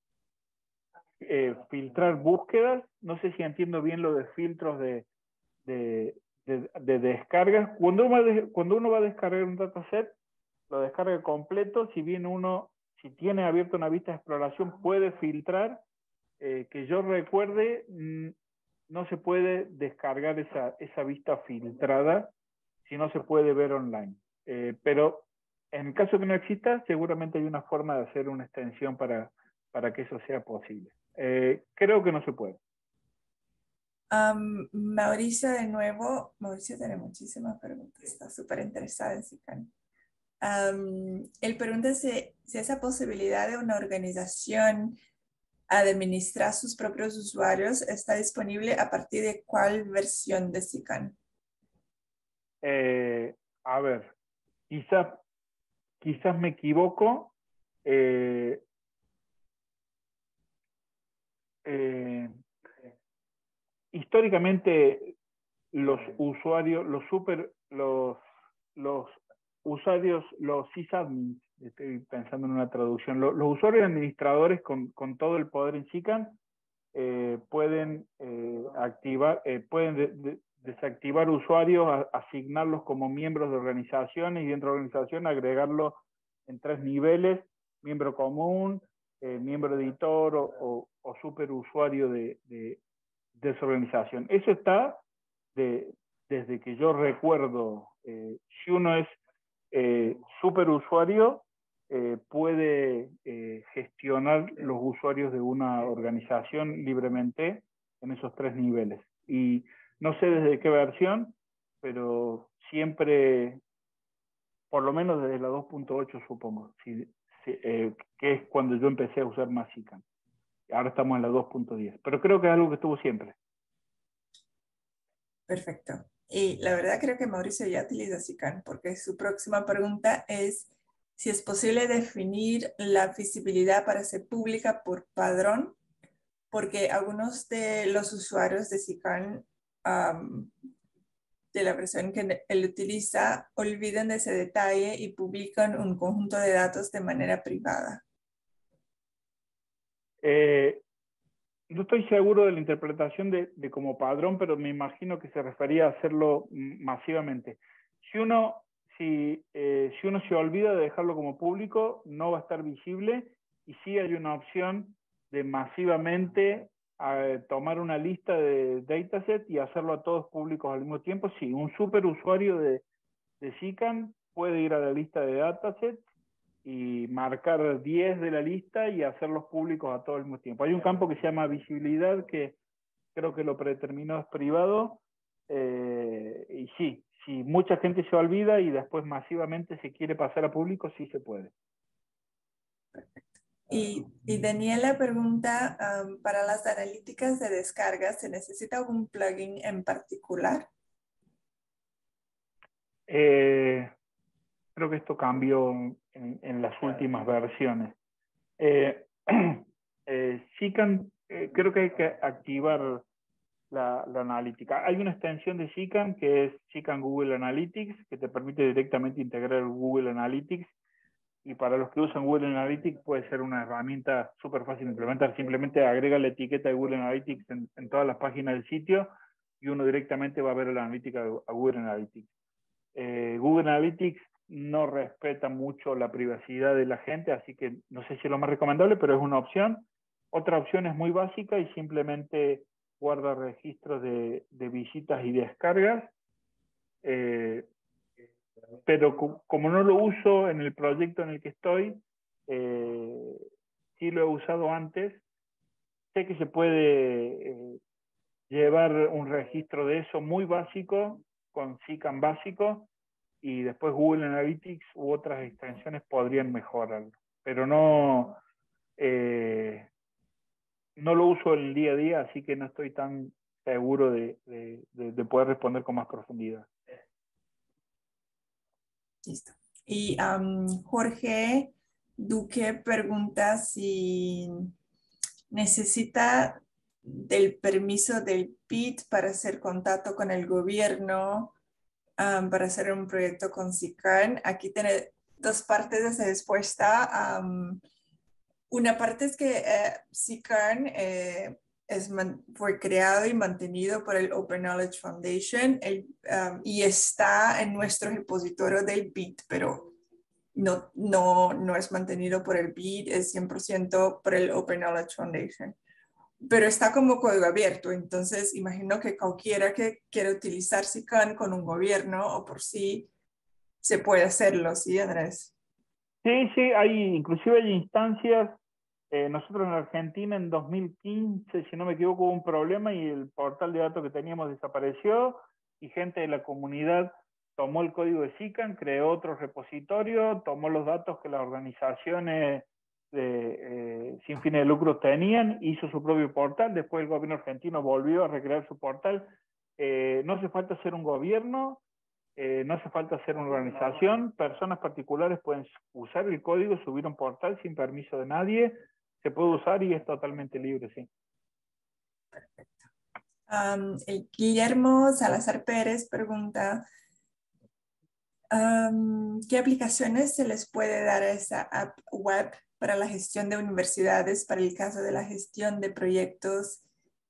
filtrar búsquedas. No sé si entiendo bien lo de filtros de descargas. Cuando uno va a descargar un dataset, lo descarga completo. Si bien si tiene abierto una vista de exploración, puede filtrar. Que yo recuerde, no se puede descargar esa vista filtrada si no se puede ver online. Pero en caso que no exista, seguramente hay una forma de hacer una extensión para que eso sea posible. Creo que no se puede. Mauricio de nuevo. Mauricio tiene muchísimas preguntas. Está súper interesado en SICAN. Él pregunta si esa posibilidad de una organización administrar sus propios usuarios está disponible a partir de cuál versión de SICAN. A ver, quizás me equivoco. Históricamente los usuarios, los usuarios, los sysadmins, estoy pensando en una traducción, los usuarios administradores con todo el poder en SICAN pueden desactivar usuarios, asignarlos como miembros de organizaciones y dentro de la organización agregarlos en 3 niveles: miembro común, miembro editor o superusuario de esa organización. Eso está desde que yo recuerdo. Si uno es superusuario, puede gestionar los usuarios de una organización libremente en esos 3 niveles. Y no sé desde qué versión, pero siempre, por lo menos desde la 2.8 supongo, que es cuando yo empecé a usar más SICAN. Ahora estamos en la 2.10, pero creo que es algo que estuvo siempre. Perfecto. Y la verdad creo que Mauricio ya utiliza SICAN porque su próxima pregunta es si es posible definir la visibilidad para ser pública por padrón, porque algunos de los usuarios de SICAN de la versión que él utiliza olvidan de ese detalle y publican un conjunto de datos de manera privada. No estoy seguro de la interpretación de como padrón, pero me imagino que se refería a hacerlo masivamente. Si uno se olvida de dejarlo como público, no va a estar visible, y sí hay una opción de masivamente tomar una lista de dataset y hacerlo a todos públicos al mismo tiempo. Sí, un superusuario de SICAN puede ir a la lista de dataset y marcar 10 de la lista y hacerlos públicos a todo el mismo tiempo. Hay un campo que se llama visibilidad, que creo que lo predeterminado es privado, y sí, si mucha gente se olvida y después masivamente se quiere pasar a público, sí se puede. Y Daniela pregunta, para las analíticas de descarga, ¿se necesita algún plugin en particular? Creo que esto cambió en las últimas versiones. SICAN, creo que hay que activar la analítica. Hay una extensión de SICAN que es SICAN Google Analytics, que te permite directamente integrar Google Analytics. Y para los que usan Google Analytics puede ser una herramienta súper fácil de implementar. Simplemente agrega la etiqueta de Google Analytics en todas las páginas del sitio y uno directamente va a ver la analítica a Google Analytics. Google Analytics no respeta mucho la privacidad de la gente, así que no sé si es lo más recomendable, pero es una opción. Otra opción es muy básica y simplemente guarda registros de visitas y descargas. Pero como no lo uso en el proyecto en el que estoy, sí lo he usado antes, sé que se puede llevar un registro de eso muy básico, con SICAN básico, y después Google Analytics u otras extensiones podrían mejorarlo. Pero no lo uso en el día a día, así que no estoy tan seguro de poder responder con más profundidad. Listo. Y Jorge Duque pregunta si necesita del permiso del BID para hacer contacto con el gobierno para hacer un proyecto con SICAN. Aquí tiene dos partes de esa respuesta. Una parte es que SICAN fue creado y mantenido por el Open Knowledge Foundation y está en nuestro repositorio del BID, pero no es mantenido por el BID, es 100% por el Open Knowledge Foundation. Pero está como código abierto, entonces imagino que cualquiera que quiera utilizar SICAN con un gobierno o por sí, se puede hacerlo, ¿sí, Andrés? Sí, inclusive hay instancias. Nosotros en Argentina en 2015, si no me equivoco, hubo un problema y el portal de datos que teníamos desapareció y gente de la comunidad tomó el código de SICAN, creó otro repositorio, tomó los datos que las organizaciones sin fines de lucro tenían, hizo su propio portal, después el gobierno argentino volvió a recrear su portal. No hace falta ser un gobierno, no hace falta ser una organización, personas particulares pueden usar el código, subir un portal sin permiso de nadie, se puede usar y es totalmente libre, sí. El Guillermo Salazar Pérez pregunta, ¿qué aplicaciones se les puede dar a esa app web para la gestión de universidades para el caso de la gestión de proyectos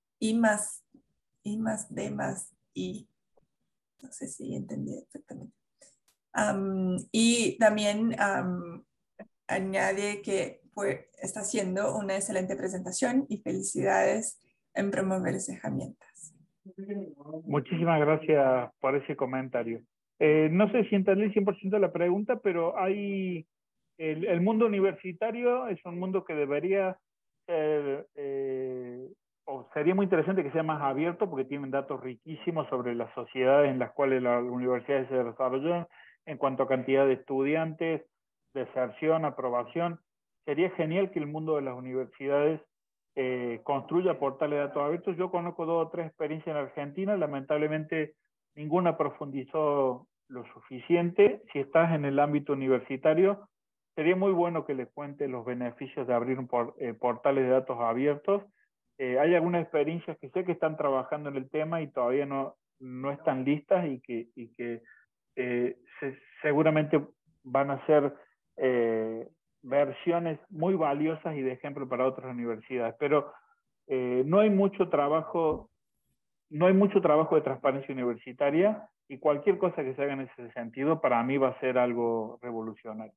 I+D+I? No sé si entendí exactamente. Y también añade que está haciendo una excelente presentación y felicidades en promover esas herramientas. Muchísimas gracias por ese comentario. No sé si entendí 100% la pregunta, pero el mundo universitario es un mundo que debería ser, o sería muy interesante que sea más abierto porque tienen datos riquísimos sobre las sociedades en las cuales las universidades se desarrollan en cuanto a cantidad de estudiantes, deserción, aprobación. Sería genial que el mundo de las universidades construya portales de datos abiertos. Yo conozco 2 o 3 experiencias en Argentina, lamentablemente ninguna profundizó lo suficiente. Si estás en el ámbito universitario, sería muy bueno que les cuente los beneficios de abrir portales de datos abiertos. Hay algunas experiencias que sé que están trabajando en el tema y todavía no están listas y que seguramente van a ser versiones muy valiosas y de ejemplo para otras universidades. Pero no hay mucho trabajo de transparencia universitaria y cualquier cosa que se haga en ese sentido para mí va a ser algo revolucionario.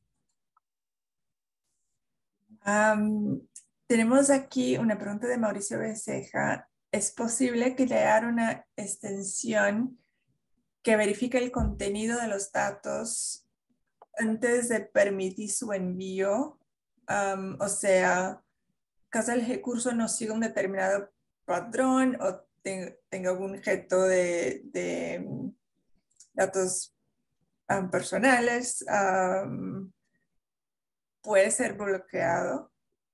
Tenemos aquí una pregunta de Mauricio Becerra. ¿Es posible crear una extensión que verifique el contenido de los datos antes de permitir su envío? O sea, caso el recurso no siga un determinado patrón o tenga algún objeto de datos personales, puede ser bloqueado.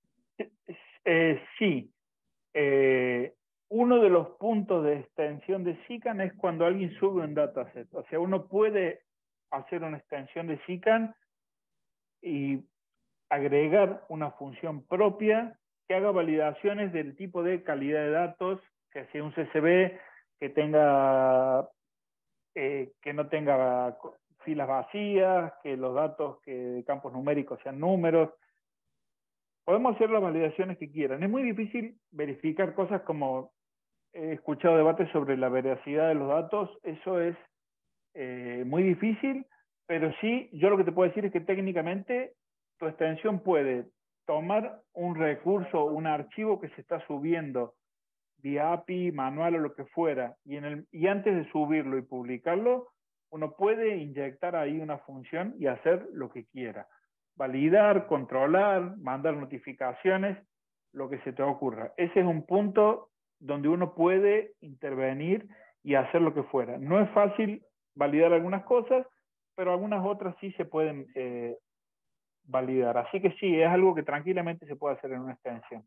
Sí. Uno de los puntos de extensión de SICAN es cuando alguien sube un dataset. O sea, uno puede hacer una extensión de SICAN y agregar una función propia que haga validaciones del tipo de calidad de datos, que sea un CSV, que tenga que no tenga filas vacías, que los datos de campos numéricos sean números. Podemos hacer las validaciones que quieran. Es muy difícil verificar cosas como he escuchado debates sobre la veracidad de los datos. Eso es muy difícil, pero sí, yo lo que te puedo decir es que técnicamente tu extensión puede tomar un recurso, un archivo que se está subiendo vía API, manual o lo que fuera, y antes de subirlo y publicarlo, uno puede inyectar ahí una función y hacer lo que quiera. Validar, controlar, mandar notificaciones, lo que se te ocurra. Ese es un punto donde uno puede intervenir y hacer lo que fuera. No es fácil validar algunas cosas, pero algunas otras sí se pueden validar. Así que sí, es algo que tranquilamente se puede hacer en una extensión.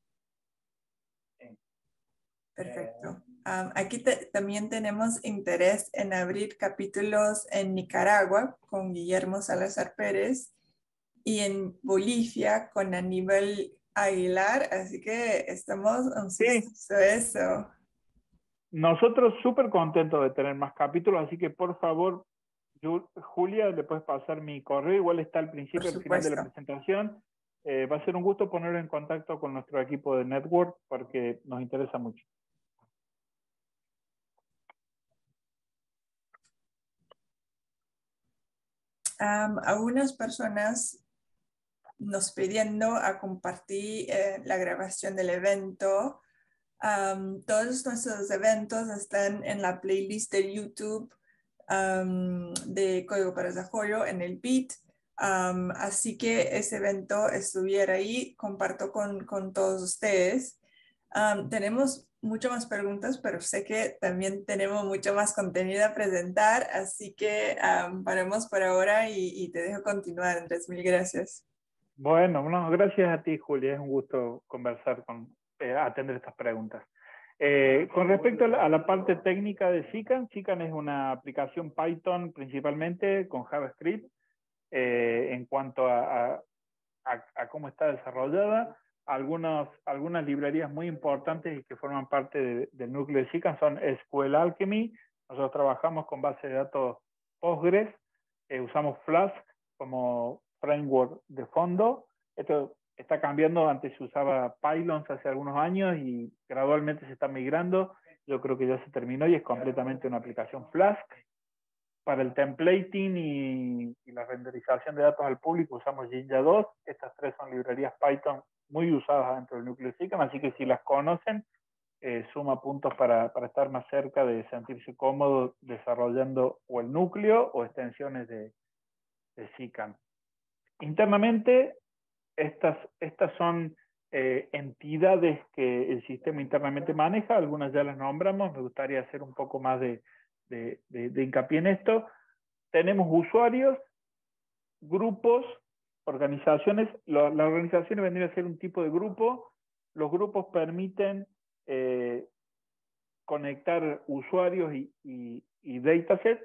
Perfecto. Aquí también tenemos interés en abrir capítulos en Nicaragua con Guillermo Salazar Pérez y en Bolivia con Aníbal Aguilar, así que estamos ansiosos de eso. Nosotros súper contentos de tener más capítulos, así que por favor, Julia, le puedes pasar mi correo, igual está al principio y al final de la presentación. Va a ser un gusto ponerlo en contacto con nuestro equipo de Network porque nos interesa mucho. Algunas personas nos pidiendo a compartir la grabación del evento. Todos nuestros eventos están en la playlist de YouTube de Código para Desarrollo en el Beat. Así que ese evento estuviera ahí, comparto con todos ustedes. Tenemos muchas más preguntas, pero sé que también tenemos mucho más contenido a presentar, así que paremos por ahora y te dejo continuar, Andrés. Mil gracias. Bueno, no, gracias a ti, Julia. Es un gusto conversar atender estas preguntas. Con respecto a la parte técnica de SICAN, SICAN es una aplicación Python principalmente con JavaScript en cuanto a cómo está desarrollada. Algunas librerías muy importantes y que forman parte del núcleo de SICAN son SQL Alchemy. Nosotros trabajamos con base de datos Postgres, usamos Flask como framework de fondo. Esto está cambiando, antes se usaba Pylons hace algunos años y gradualmente se está migrando. Yo creo que ya se terminó y es completamente una aplicación Flask. Para el templating y la renderización de datos al público usamos Jinja 2. Estas tres son librerías Python muy usadas dentro del núcleo de SICAN, así que si las conocen, suma puntos para estar más cerca de sentirse cómodo desarrollando o el núcleo o extensiones de SICAN. Internamente, estas son entidades que el sistema internamente maneja, algunas ya las nombramos, me gustaría hacer un poco más de hincapié en esto. Tenemos usuarios, grupos, organizaciones. Las organizaciones vendrían a ser un tipo de grupo. Los grupos permiten conectar usuarios y datasets.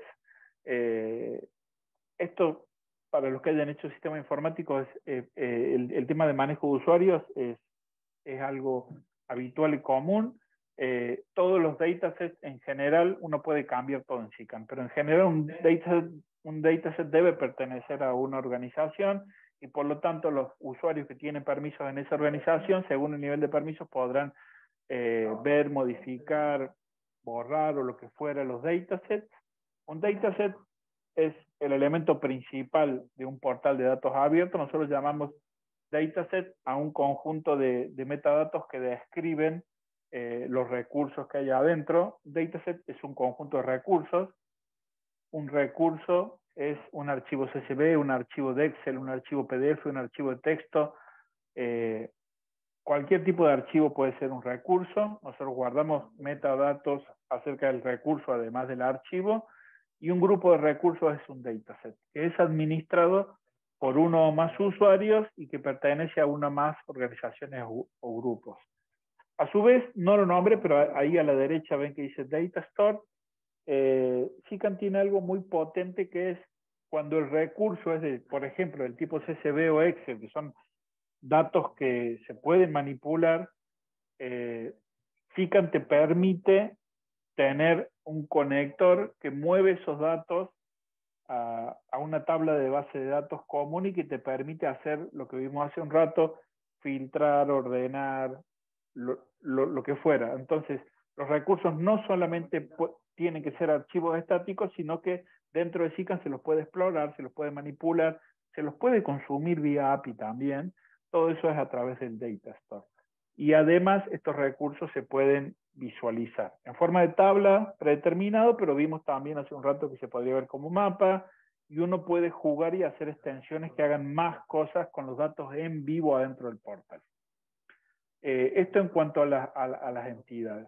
Esto, para los que hayan hecho sistemas informáticos, el tema de manejo de usuarios es algo habitual y común. Todos los datasets en general uno puede cambiar todo en SICAN, pero en general un dataset debe pertenecer a una organización y por lo tanto los usuarios que tienen permisos en esa organización, según el nivel de permisos, podrán ver, modificar, borrar o lo que fuera los datasets. Un dataset es el elemento principal de un portal de datos abierto. Nosotros llamamos dataset a un conjunto de metadatos que describen los recursos que hay adentro. Dataset es un conjunto de recursos. Un recurso es un archivo CSV, un archivo de Excel, un archivo PDF, un archivo de texto. Cualquier tipo de archivo puede ser un recurso. Nosotros guardamos metadatos acerca del recurso, además del archivo. Y un grupo de recursos es un dataset, que es administrado por uno o más usuarios y que pertenece a una o más organizaciones o grupos. A su vez, no lo nombre, pero ahí a la derecha ven que dice Data Store. SICAN tiene algo muy potente que es cuando el recurso es de, por ejemplo, del tipo CSV o Excel, que son datos que se pueden manipular, SICAN te permite tener un conector que mueve esos datos a una tabla de base de datos común y que te permite hacer lo que vimos hace un rato, filtrar, ordenar, lo que fuera. Entonces, los recursos no solamente tienen que ser archivos estáticos, sino que dentro de SICAN se los puede explorar, se los puede manipular, se los puede consumir vía API también. Todo eso es a través del Data Store. Y además estos recursos se pueden visualizar en forma de tabla predeterminado, pero vimos también hace un rato que se podría ver como mapa, y uno puede jugar y hacer extensiones que hagan más cosas con los datos en vivo adentro del portal. Esto en cuanto a las entidades.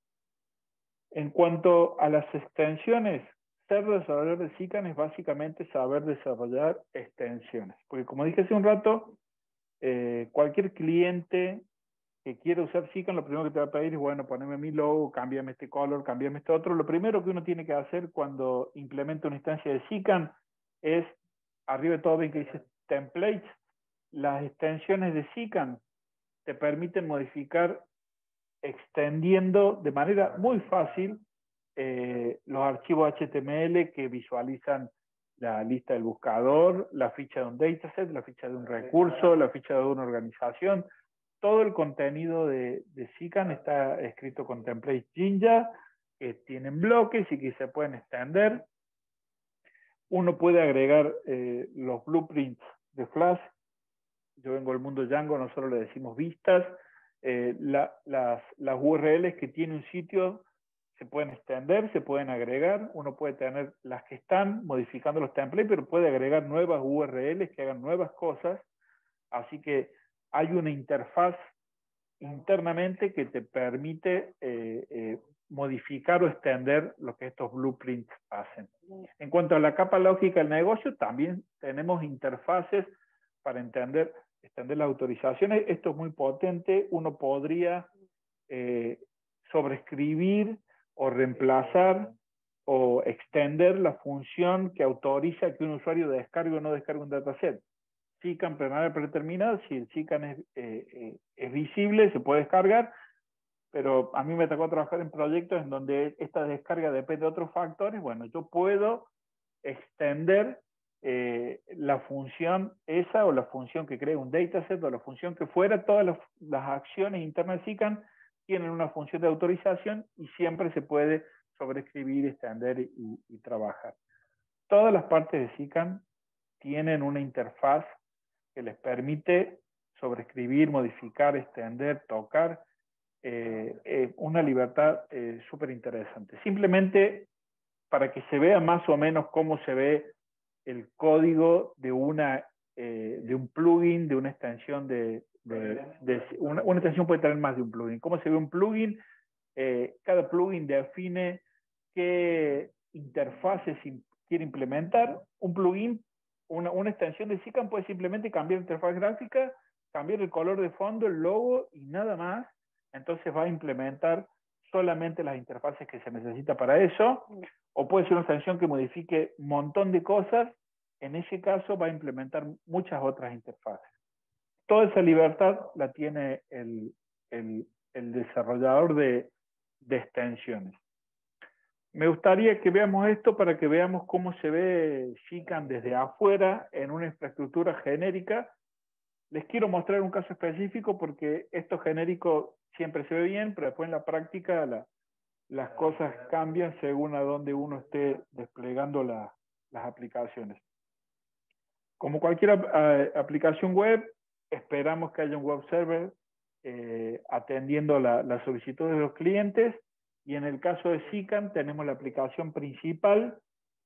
En cuanto a las extensiones, ser desarrollador de SICAN es básicamente saber desarrollar extensiones. Porque como dije hace un rato, cualquier cliente que quiera usar SICAN, lo primero que te va a pedir es, bueno, poneme mi logo, cámbiame este color, cámbiame este otro. Lo primero que uno tiene que hacer cuando implementa una instancia de SICAN es, arriba de todo ven que dice templates, las extensiones de SICAN te permiten modificar extendiendo de manera muy fácil los archivos HTML que visualizan la lista del buscador, la ficha de un dataset, la ficha de un recurso, la ficha de una organización. Todo el contenido de SICAN está escrito con templates Jinja, que tienen bloques y que se pueden extender. Uno puede agregar los blueprints de Flash. Yo vengo del mundo Django, nosotros le decimos vistas. Las URLs que tiene un sitio se pueden extender, se pueden agregar. Uno puede tener las que están modificando los templates, pero puede agregar nuevas URLs que hagan nuevas cosas. Así que hay una interfaz internamente que te permite modificar o extender lo que estos blueprints hacen. En cuanto a la capa lógica del negocio, también tenemos interfaces para extender las autorizaciones. Esto es muy potente. Uno podría sobreescribir o reemplazar o extender la función que autoriza que un usuario descargue o no descargue un dataset. SICAN plenaria predeterminada, si el SICAN es visible, se puede descargar, pero a mí me tocó trabajar en proyectos en donde esta descarga depende de otros factores. Bueno, yo puedo extender la función esa o la función que cree un dataset o la función que fuera. Todas las acciones internas de SICAN tienen una función de autorización y siempre se puede sobreescribir, extender y trabajar. Todas las partes de SICAN tienen una interfaz que les permite sobreescribir, modificar, extender, tocar, una libertad súper interesante. Simplemente para que se vea más o menos cómo se ve el código de un plugin, de una extensión una extensión puede tener más de un plugin. ¿Cómo se ve un plugin? Cada plugin define qué interfaces quiere implementar. Un plugin, una extensión de SICAN puede simplemente cambiar la interfaz gráfica, cambiar el color de fondo, el logo y nada más. Entonces va a implementar solamente las interfaces que se necesita para eso, o puede ser una extensión que modifique un montón de cosas. En ese caso va a implementar muchas otras interfaces. Toda esa libertad la tiene el desarrollador de extensiones. Me gustaría que veamos esto para que veamos cómo se ve SICAN desde afuera en una infraestructura genérica. Les quiero mostrar un caso específico porque esto genérico siempre se ve bien, pero después en la práctica las cosas cambian según a dónde uno esté desplegando las aplicaciones. Como cualquier aplicación web, esperamos que haya un web server atendiendo las solicitudes de los clientes, y en el caso de SICAN tenemos la aplicación principal.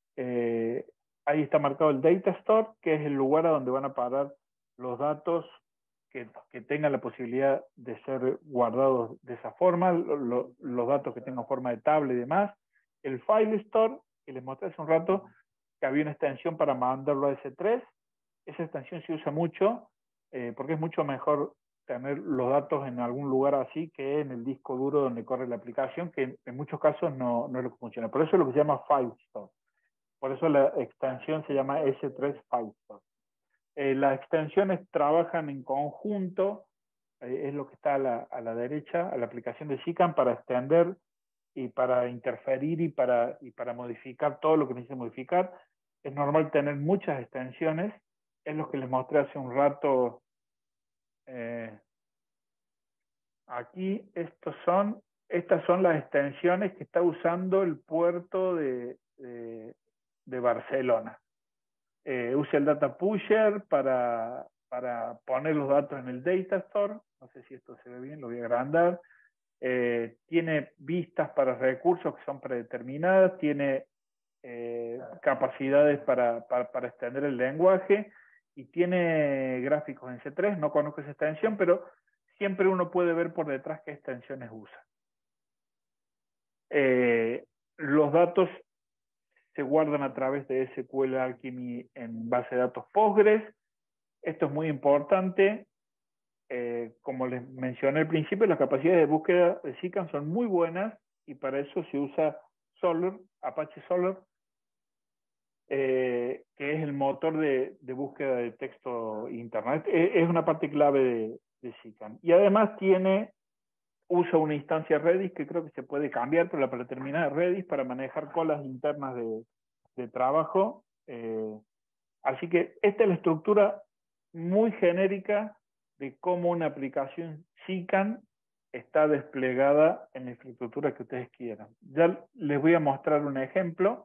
Ahí está marcado el Data Store, que es el lugar a donde van a parar los datos que tengan la posibilidad de ser guardados de esa forma, los datos que tengan forma de tabla y demás. El File Store, que les mostré hace un rato, que había una extensión para mandarlo a S3. Esa extensión se usa mucho porque es mucho mejor tener los datos en algún lugar así que en el disco duro donde corre la aplicación, que en muchos casos no es lo que funciona. Por eso es lo que se llama File Store. Por eso la extensión se llama S3 FileStore. Las extensiones trabajan en conjunto, es lo que está a la derecha, a la aplicación de SICAN para extender y para interferir y para modificar todo lo que necesita modificar. Es normal tener muchas extensiones, es lo que les mostré hace un rato. Aquí estas son las extensiones que está usando el puerto de Barcelona. Usa el Data Pusher para poner los datos en el Data Store. No sé si esto se ve bien, lo voy a agrandar. Tiene vistas para recursos que son predeterminadas, tiene capacidades para extender el lenguaje y tiene gráficos en C3. No conozco esa extensión, pero siempre uno puede ver por detrás qué extensiones usa. Los datos se guardan a través de SQL Alchemy en base de datos Postgres. Esto es muy importante. Como les mencioné al principio, las capacidades de búsqueda de SICAN son muy buenas y para eso se usa Solr, Apache Solr, que es el motor de búsqueda de texto internet. Es una parte clave de SICAN. Y además usa una instancia Redis que creo que se puede cambiar, pero la predeterminada de Redis para manejar colas internas de trabajo. Así que esta es la estructura muy genérica de cómo una aplicación SICAN está desplegada en la infraestructura que ustedes quieran. Ya les voy a mostrar un ejemplo.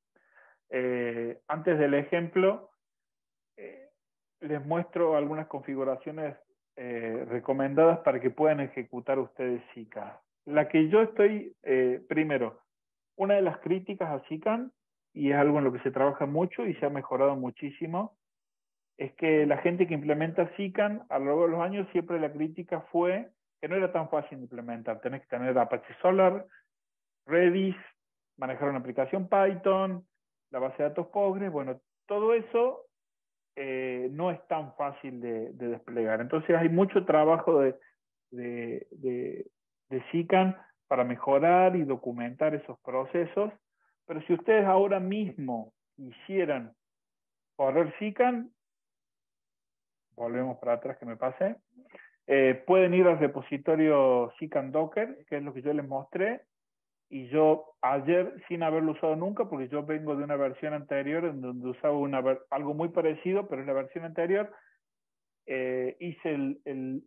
Antes del ejemplo, les muestro algunas configuraciones recomendadas para que puedan ejecutar ustedes SICAN. La que yo estoy, primero, una de las críticas a SICAN, y es algo en lo que se trabaja mucho y se ha mejorado muchísimo, es que la gente que implementa SICAN a lo largo de los años siempre la crítica fue que no era tan fácil de implementar. Tenés que tener Apache Solr, Redis, manejar una aplicación Python, la base de datos Postgres. Bueno, todo eso no es tan fácil de desplegar. Entonces hay mucho trabajo de SICAN para mejorar y documentar esos procesos. Pero si ustedes ahora mismo quisieran correr SICAN, volvemos para atrás que me pase, pueden ir al repositorio SICAN Docker, que es lo que yo les mostré, y yo ayer, sin haberlo usado nunca, porque yo vengo de una versión anterior en donde usaba algo muy parecido, pero en la versión anterior hice el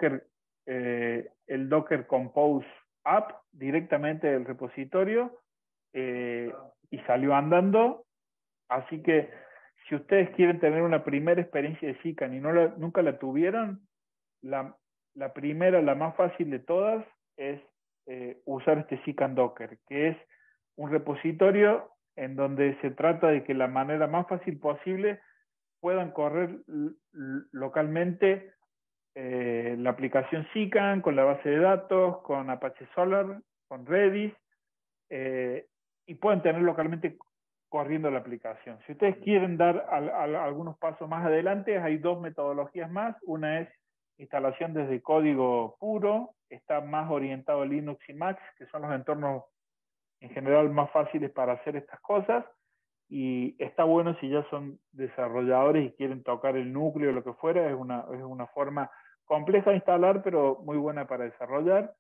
Docker Compose App directamente del repositorio y salió andando. Así que si ustedes quieren tener una primera experiencia de SICAN y nunca la tuvieron, la primera, la más fácil de todas, es usar este SICAN Docker, que es un repositorio en donde se trata de que la manera más fácil posible puedan correr localmente la aplicación SICAN con la base de datos, con Apache Solr, con Redis, y pueden tener localmente corriendo la aplicación. Si ustedes quieren dar algunos pasos más adelante, hay dos metodologías más. Una es instalación desde código puro, está más orientado a Linux y Mac, que son los entornos en general más fáciles para hacer estas cosas, y está bueno si ya son desarrolladores y quieren tocar el núcleo o lo que fuera, es una forma compleja de instalar, pero muy buena para desarrollar.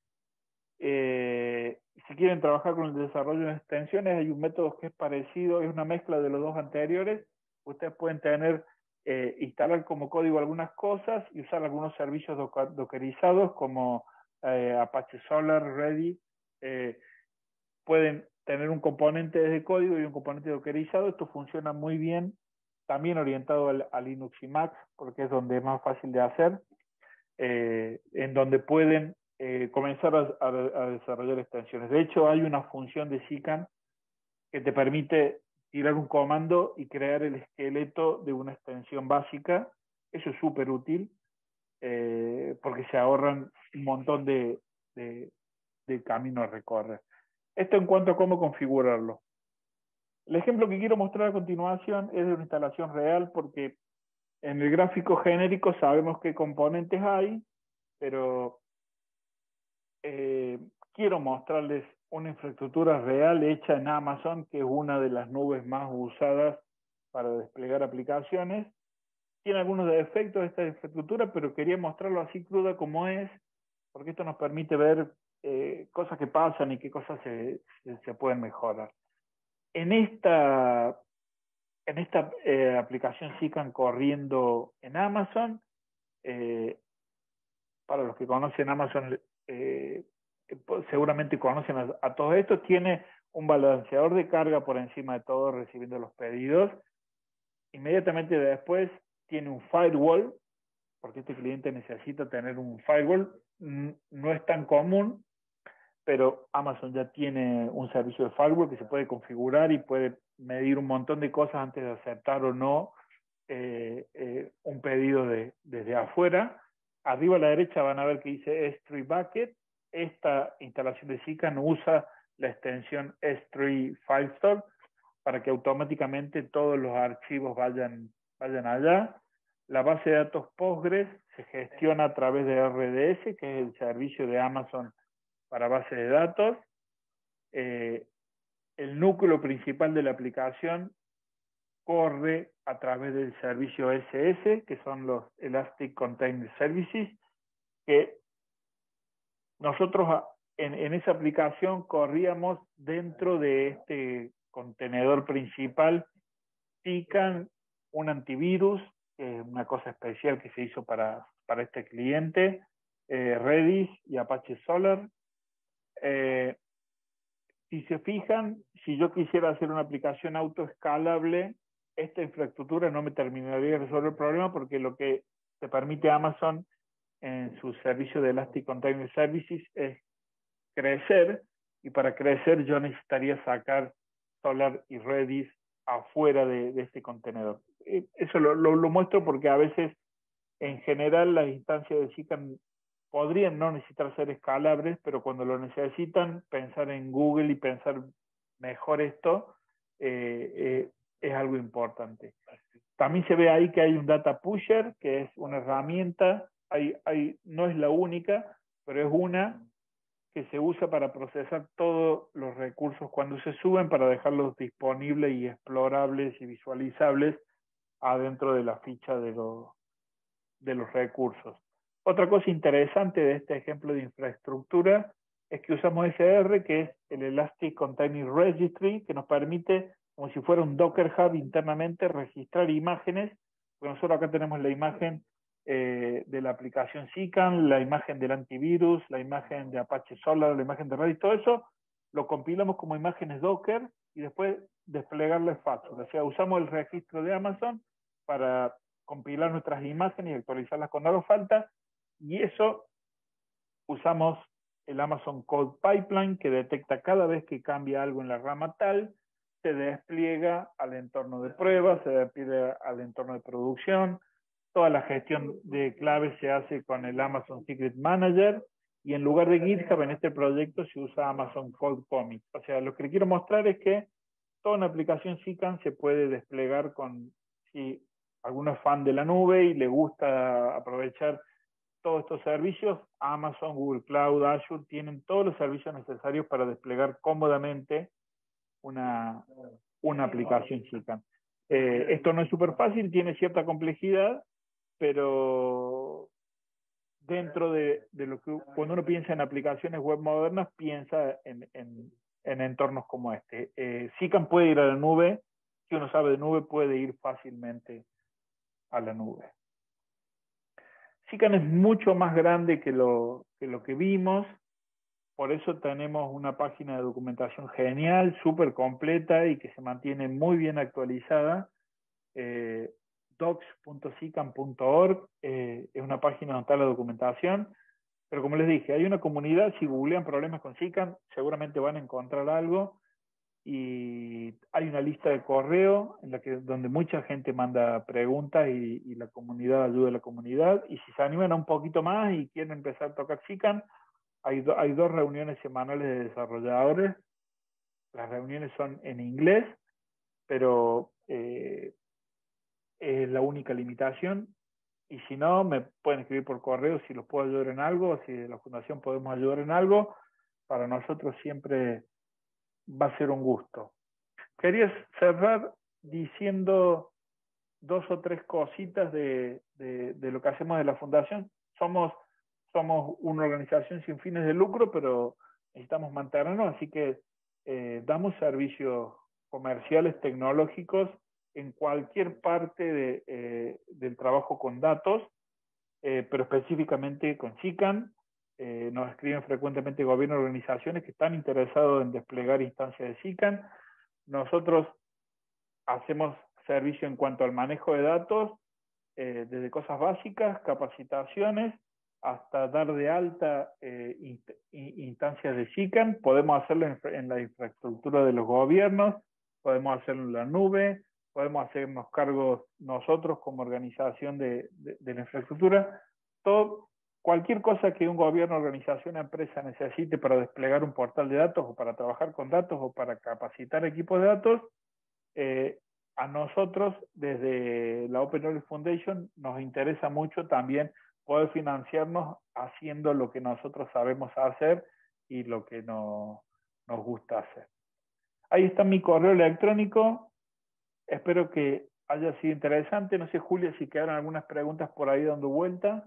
Si quieren trabajar con el desarrollo de extensiones, hay un método que es parecido, es una mezcla de los dos anteriores. Ustedes pueden instalar como código algunas cosas y usar algunos servicios dockerizados como Apache Solr, Redis. Pueden tener un componente de código y un componente dockerizado. Esto funciona muy bien, también orientado a Linux y Mac, porque es donde es más fácil de hacer, en donde pueden comenzar a desarrollar extensiones. De hecho, hay una función de SICAN que te permite tirar un comando y crear el esqueleto de una extensión básica. Eso es súper útil, porque se ahorran un montón de camino a recorrer. Esto en cuanto a cómo configurarlo. El ejemplo que quiero mostrar a continuación es de una instalación real, porque en el gráfico genérico sabemos qué componentes hay, pero quiero mostrarles una infraestructura real hecha en Amazon, que es una de las nubes más usadas para desplegar aplicaciones. Tiene algunos defectos esta infraestructura, pero quería mostrarlo así cruda como es, porque esto nos permite ver cosas que pasan y qué cosas se pueden mejorar. En esta aplicación SICAN corriendo en Amazon, para los que conocen Amazon, seguramente conocen a todos estos, tiene un balanceador de carga por encima de todo, recibiendo los pedidos. Inmediatamente después tiene un firewall, porque este cliente necesita tener un firewall. No es tan común, pero Amazon ya tiene un servicio de firewall que se puede configurar y puede medir un montón de cosas antes de aceptar o no un pedido desde afuera. Arriba a la derecha van a ver que dice S3 Bucket. Esta instalación de SICAN usa la extensión S3 FileStore para que automáticamente todos los archivos vayan allá. La base de datos Postgres se gestiona a través de RDS, que es el servicio de Amazon para base de datos. El núcleo principal de la aplicación corre a través del servicio SS, que son los Elastic Container Services, que nosotros en esa aplicación corríamos dentro de este contenedor principal SICAN, un antivirus, una cosa especial que se hizo para este cliente, Redis y Apache Solar. Si se fijan, si yo quisiera hacer una aplicación autoescalable, esta infraestructura no me terminaría de resolver el problema, porque lo que te permite Amazon en su servicio de Elastic Container Services es crecer, y para crecer yo necesitaría sacar Solar y Redis afuera de este contenedor. Eso lo muestro porque a veces, en general, las instancias de SICAN podrían no necesitar ser escalables, pero cuando lo necesitan, pensar en Google y pensar mejor esto es algo importante. También se ve ahí que hay un data pusher, que es una herramienta, no es la única, pero es una que se usa para procesar todos los recursos cuando se suben, para dejarlos disponibles y explorables y visualizables adentro de la ficha de los recursos. Otra cosa interesante de este ejemplo de infraestructura es que usamos SR, que es el Elastic Container Registry, que nos permite, como si fuera un Docker Hub internamente, registrar imágenes. Porque nosotros acá tenemos la imagen de la aplicación SICAN, la imagen del antivirus, la imagen de Apache Solar, la imagen de Redis, todo eso lo compilamos como imágenes Docker y después desplegarlo es fácil. O sea, usamos el registro de Amazon para compilar nuestras imágenes y actualizarlas cuando haga falta, y eso usamos el Amazon Code Pipeline, que detecta cada vez que cambia algo en la rama tal, se despliega al entorno de pruebas, se despliega al entorno de producción. Toda la gestión de claves se hace con el Amazon Secret Manager, y en lugar de GitHub en este proyecto se usa Amazon Code Commit. O sea, lo que quiero mostrar es que toda una aplicación SICAN se puede desplegar si alguno es fan de la nube y le gusta aprovechar todos estos servicios. Amazon, Google Cloud, Azure tienen todos los servicios necesarios para desplegar cómodamente una aplicación SICAN. Esto no es súper fácil, tiene cierta complejidad, pero dentro de lo que cuando uno piensa en aplicaciones web modernas, piensa en entornos como este. SICAN puede ir a la nube. Si uno sabe de nube, puede ir fácilmente a la nube. SICAN es mucho más grande que lo que vimos, por eso tenemos una página de documentación genial, súper completa y que se mantiene muy bien actualizada. docs.sican.org es una página donde está la documentación, pero como les dije, hay una comunidad. Si googlean problemas con SICAN, seguramente van a encontrar algo, y hay una lista de correo donde mucha gente manda preguntas y la comunidad ayuda a la comunidad, y si se animan a un poquito más y quieren empezar a tocar SICAN, hay 2 reuniones semanales de desarrolladores. Las reuniones son en inglés, pero es la única limitación. Y si no, me pueden escribir por correo si los puedo ayudar en algo, si de la fundación podemos ayudar en algo. para nosotros siempre va a ser un gusto. Quería cerrar diciendo 2 o 3 cositas de lo que hacemos de la Fundación. Somos una organización sin fines de lucro, pero necesitamos mantenernos, así que damos servicios comerciales, tecnológicos, en cualquier parte del trabajo con datos, pero específicamente con SICAN. Nos escriben frecuentemente gobiernos y organizaciones que están interesados en desplegar instancias de SICAN. Nosotros hacemos servicio en cuanto al manejo de datos, desde cosas básicas, capacitaciones, hasta dar de alta instancias de SICAN. Podemos hacerlo en la infraestructura de los gobiernos, podemos hacerlo en la nube, podemos hacernos cargos nosotros como organización de la infraestructura. Cualquier cosa que un gobierno, organización, empresa necesite para desplegar un portal de datos o para trabajar con datos o para capacitar equipos de datos, a nosotros desde la Open Knowledge Foundation nos interesa mucho también poder financiarnos haciendo lo que nosotros sabemos hacer y lo que nos gusta hacer. Ahí está mi correo electrónico. Espero que haya sido interesante. No sé, Julia, si quedaron algunas preguntas por ahí dando vuelta.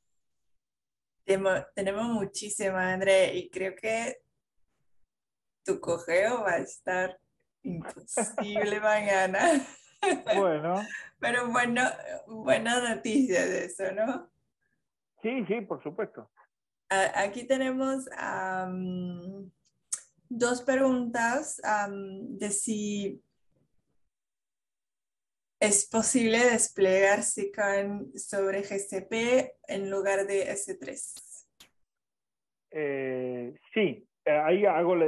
Tenemos muchísimas, André, y creo que tu correo va a estar imposible mañana. Bueno. Pero bueno, buena noticia de eso, ¿no? Sí, sí, por supuesto. Aquí tenemos 2 preguntas de si es posible desplegar SICAN sobre GCP en lugar de S3. Sí, ahí hago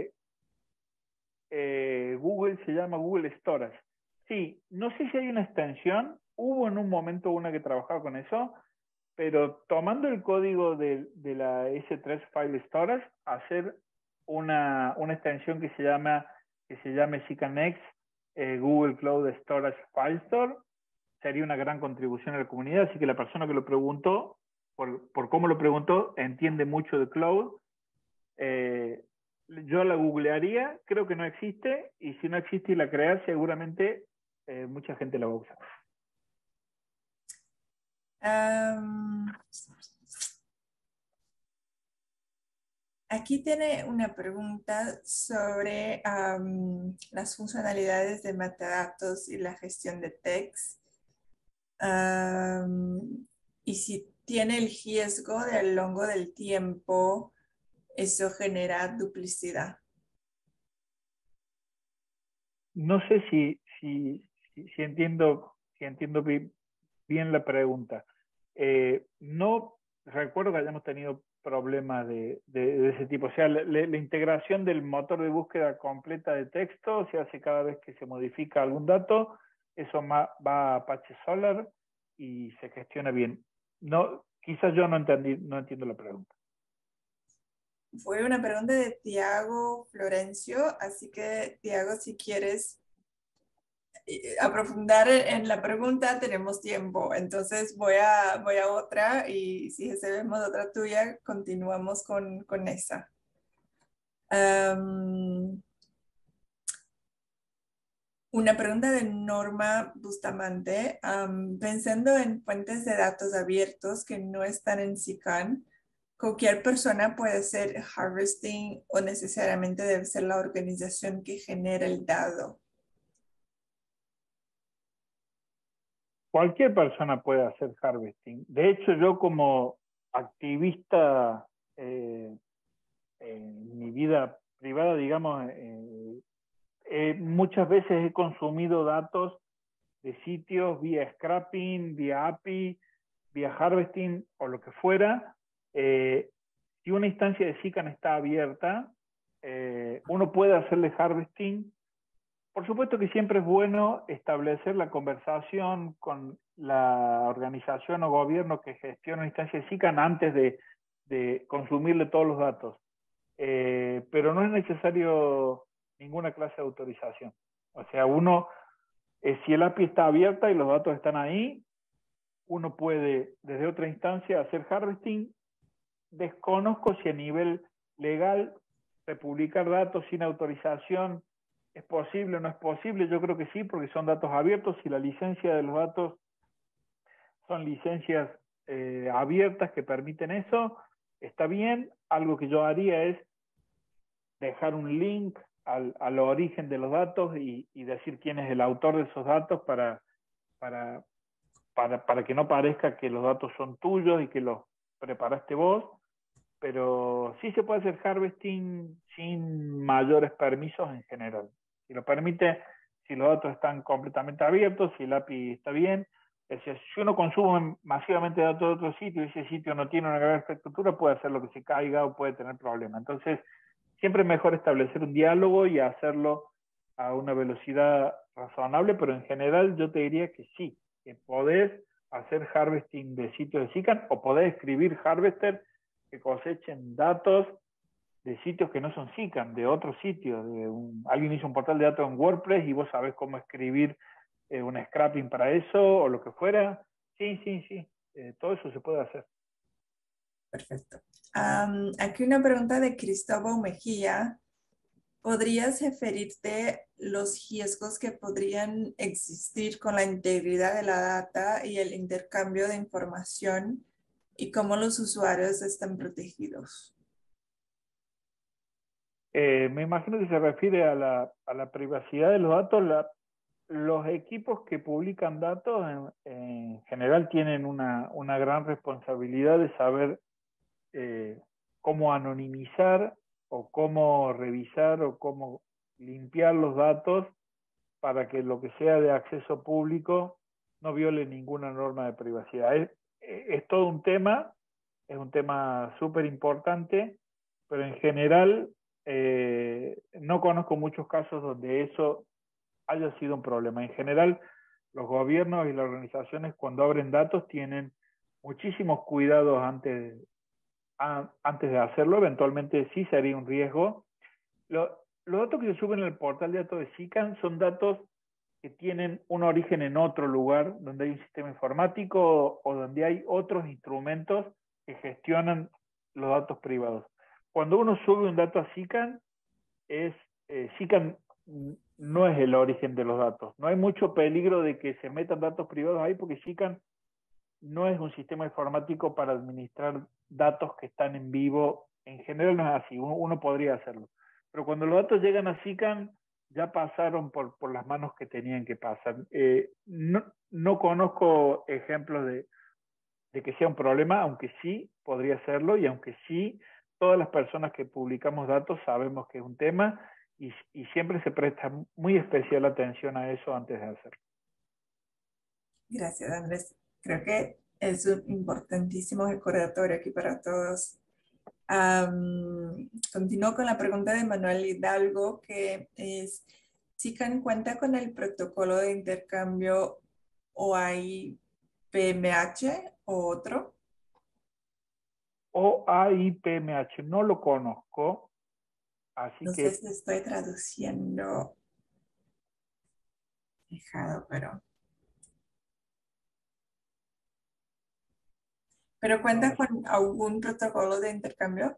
Google, se llama Google Storage. Sí, no sé si hay una extensión, hubo en un momento una que trabajaba con eso, pero tomando el código de la S3 File Storage, hacer una extensión que se llame SICANX Google Cloud Storage File Store, sería una gran contribución a la comunidad, así que la persona que lo preguntó, por cómo lo preguntó, entiende mucho de cloud. Yo la googlearía, creo que no existe, y si no existe y la creas, seguramente mucha gente la va a usar. Aquí tiene una pregunta sobre las funcionalidades de metadatos y la gestión de text. Y si tiene el riesgo de a lo largo del tiempo, eso genera duplicidad. No sé si entiendo bien la pregunta. No recuerdo que hayamos tenido problemas de ese tipo. O sea, la integración del motor de búsqueda completa de texto se hace cada vez que se modifica algún dato. Eso va a Apache Solr y se gestiona bien. No, quizás yo no entiendo la pregunta. Fue una pregunta de Tiago Florencio, así que Tiago, si quieres aprofundar en la pregunta, tenemos tiempo. Entonces voy a otra y si recibimos otra tuya, continuamos con esa. Una pregunta de Norma Bustamante. Pensando en fuentes de datos abiertos que no están en SICAN, ¿cualquier persona puede hacer harvesting o necesariamente debe ser la organización que genera el dado? Cualquier persona puede hacer harvesting. De hecho, yo como activista en mi vida privada, digamos, muchas veces he consumido datos de sitios vía scrapping, vía API, vía harvesting o lo que fuera. Si una instancia de SICAN está abierta, uno puede hacerle harvesting. Por supuesto que siempre es bueno establecer la conversación con la organización o gobierno que gestiona una instancia de SICAN antes de consumirle todos los datos. Pero no es necesario ninguna clase de autorización. O sea, si el API está abierta y los datos están ahí, uno puede desde otra instancia hacer harvesting. Desconozco si a nivel legal republicar datos sin autorización, ¿es posible o no es posible? Yo creo que sí, porque son datos abiertos y la licencia de los datos son licencias abiertas que permiten eso. Está bien. Algo que yo haría es dejar un link al origen de los datos y decir quién es el autor de esos datos para que no parezca que los datos son tuyos y que los preparaste vos. Pero sí se puede hacer harvesting sin mayores permisos en general. Si lo permite, si los datos están completamente abiertos, si el API está bien. Es decir, si uno consume masivamente datos de otro sitio y ese sitio no tiene una gran infraestructura, puede hacer lo que se caiga o puede tener problemas. Entonces, siempre es mejor establecer un diálogo y hacerlo a una velocidad razonable, pero en general yo te diría que sí, que podés hacer harvesting de sitios de SICAN o podés escribir harvester que cosechen datos de sitios que no son SICAN, de otros sitios. Alguien hizo un portal de datos en WordPress y vos sabés cómo escribir un scrapping para eso o lo que fuera. Sí, sí, sí. Todo eso se puede hacer. Perfecto. Aquí una pregunta de Cristóbal Mejía. ¿Podrías referirte los riesgos que podrían existir con la integridad de la data y el intercambio de información y cómo los usuarios están protegidos? Me imagino que se refiere a la privacidad de los datos. Los equipos que publican datos en general tienen una gran responsabilidad de saber cómo anonimizar o cómo revisar o cómo limpiar los datos para que lo que sea de acceso público no viole ninguna norma de privacidad. Es todo un tema, es un tema súper importante, pero en general no conozco muchos casos donde eso haya sido un problema. En general, los gobiernos y las organizaciones cuando abren datos tienen muchísimos cuidados antes de hacerlo. Eventualmente sí sería un riesgo. Los datos que se suben en el portal de datos de SICAN son datos que tienen un origen en otro lugar, donde hay un sistema informático o donde hay otros instrumentos que gestionan los datos privados. Cuando uno sube un dato a SICAN, SICAN no es el origen de los datos. No hay mucho peligro de que se metan datos privados ahí porque SICAN no es un sistema informático para administrar datos que están en vivo. En general no es así, uno podría hacerlo. Pero cuando los datos llegan a SICAN, ya pasaron por las manos que tenían que pasar. No conozco ejemplos de que sea un problema, aunque sí podría serlo, y aunque sí, todas las personas que publicamos datos sabemos que es un tema y siempre se presta muy especial atención a eso antes de hacerlo. Gracias, Andrés. Creo que es un importantísimo recordatorio aquí para todos. Continúo con la pregunta de Manuel Hidalgo, que es, ¿SICAN cuenta con el protocolo de intercambio OAI-PMH o otro? OAI-PMH, no lo conozco, así que... Entonces estoy traduciendo, fijado, pero ¿cuenta con algún protocolo de intercambio?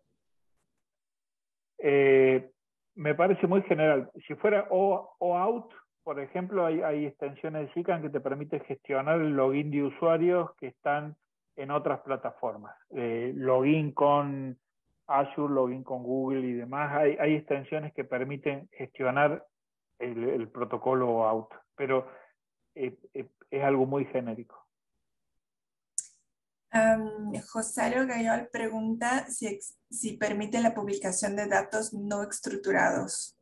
Me parece muy general. Si fuera OAuth, por ejemplo, hay extensiones de SICAN que te permiten gestionar el login de usuarios que están en otras plataformas. Login con Azure, login con Google y demás. Hay extensiones que permiten gestionar el protocolo OAuth, pero es algo muy genérico. Josario Gayol pregunta si permite la publicación de datos no estructurados.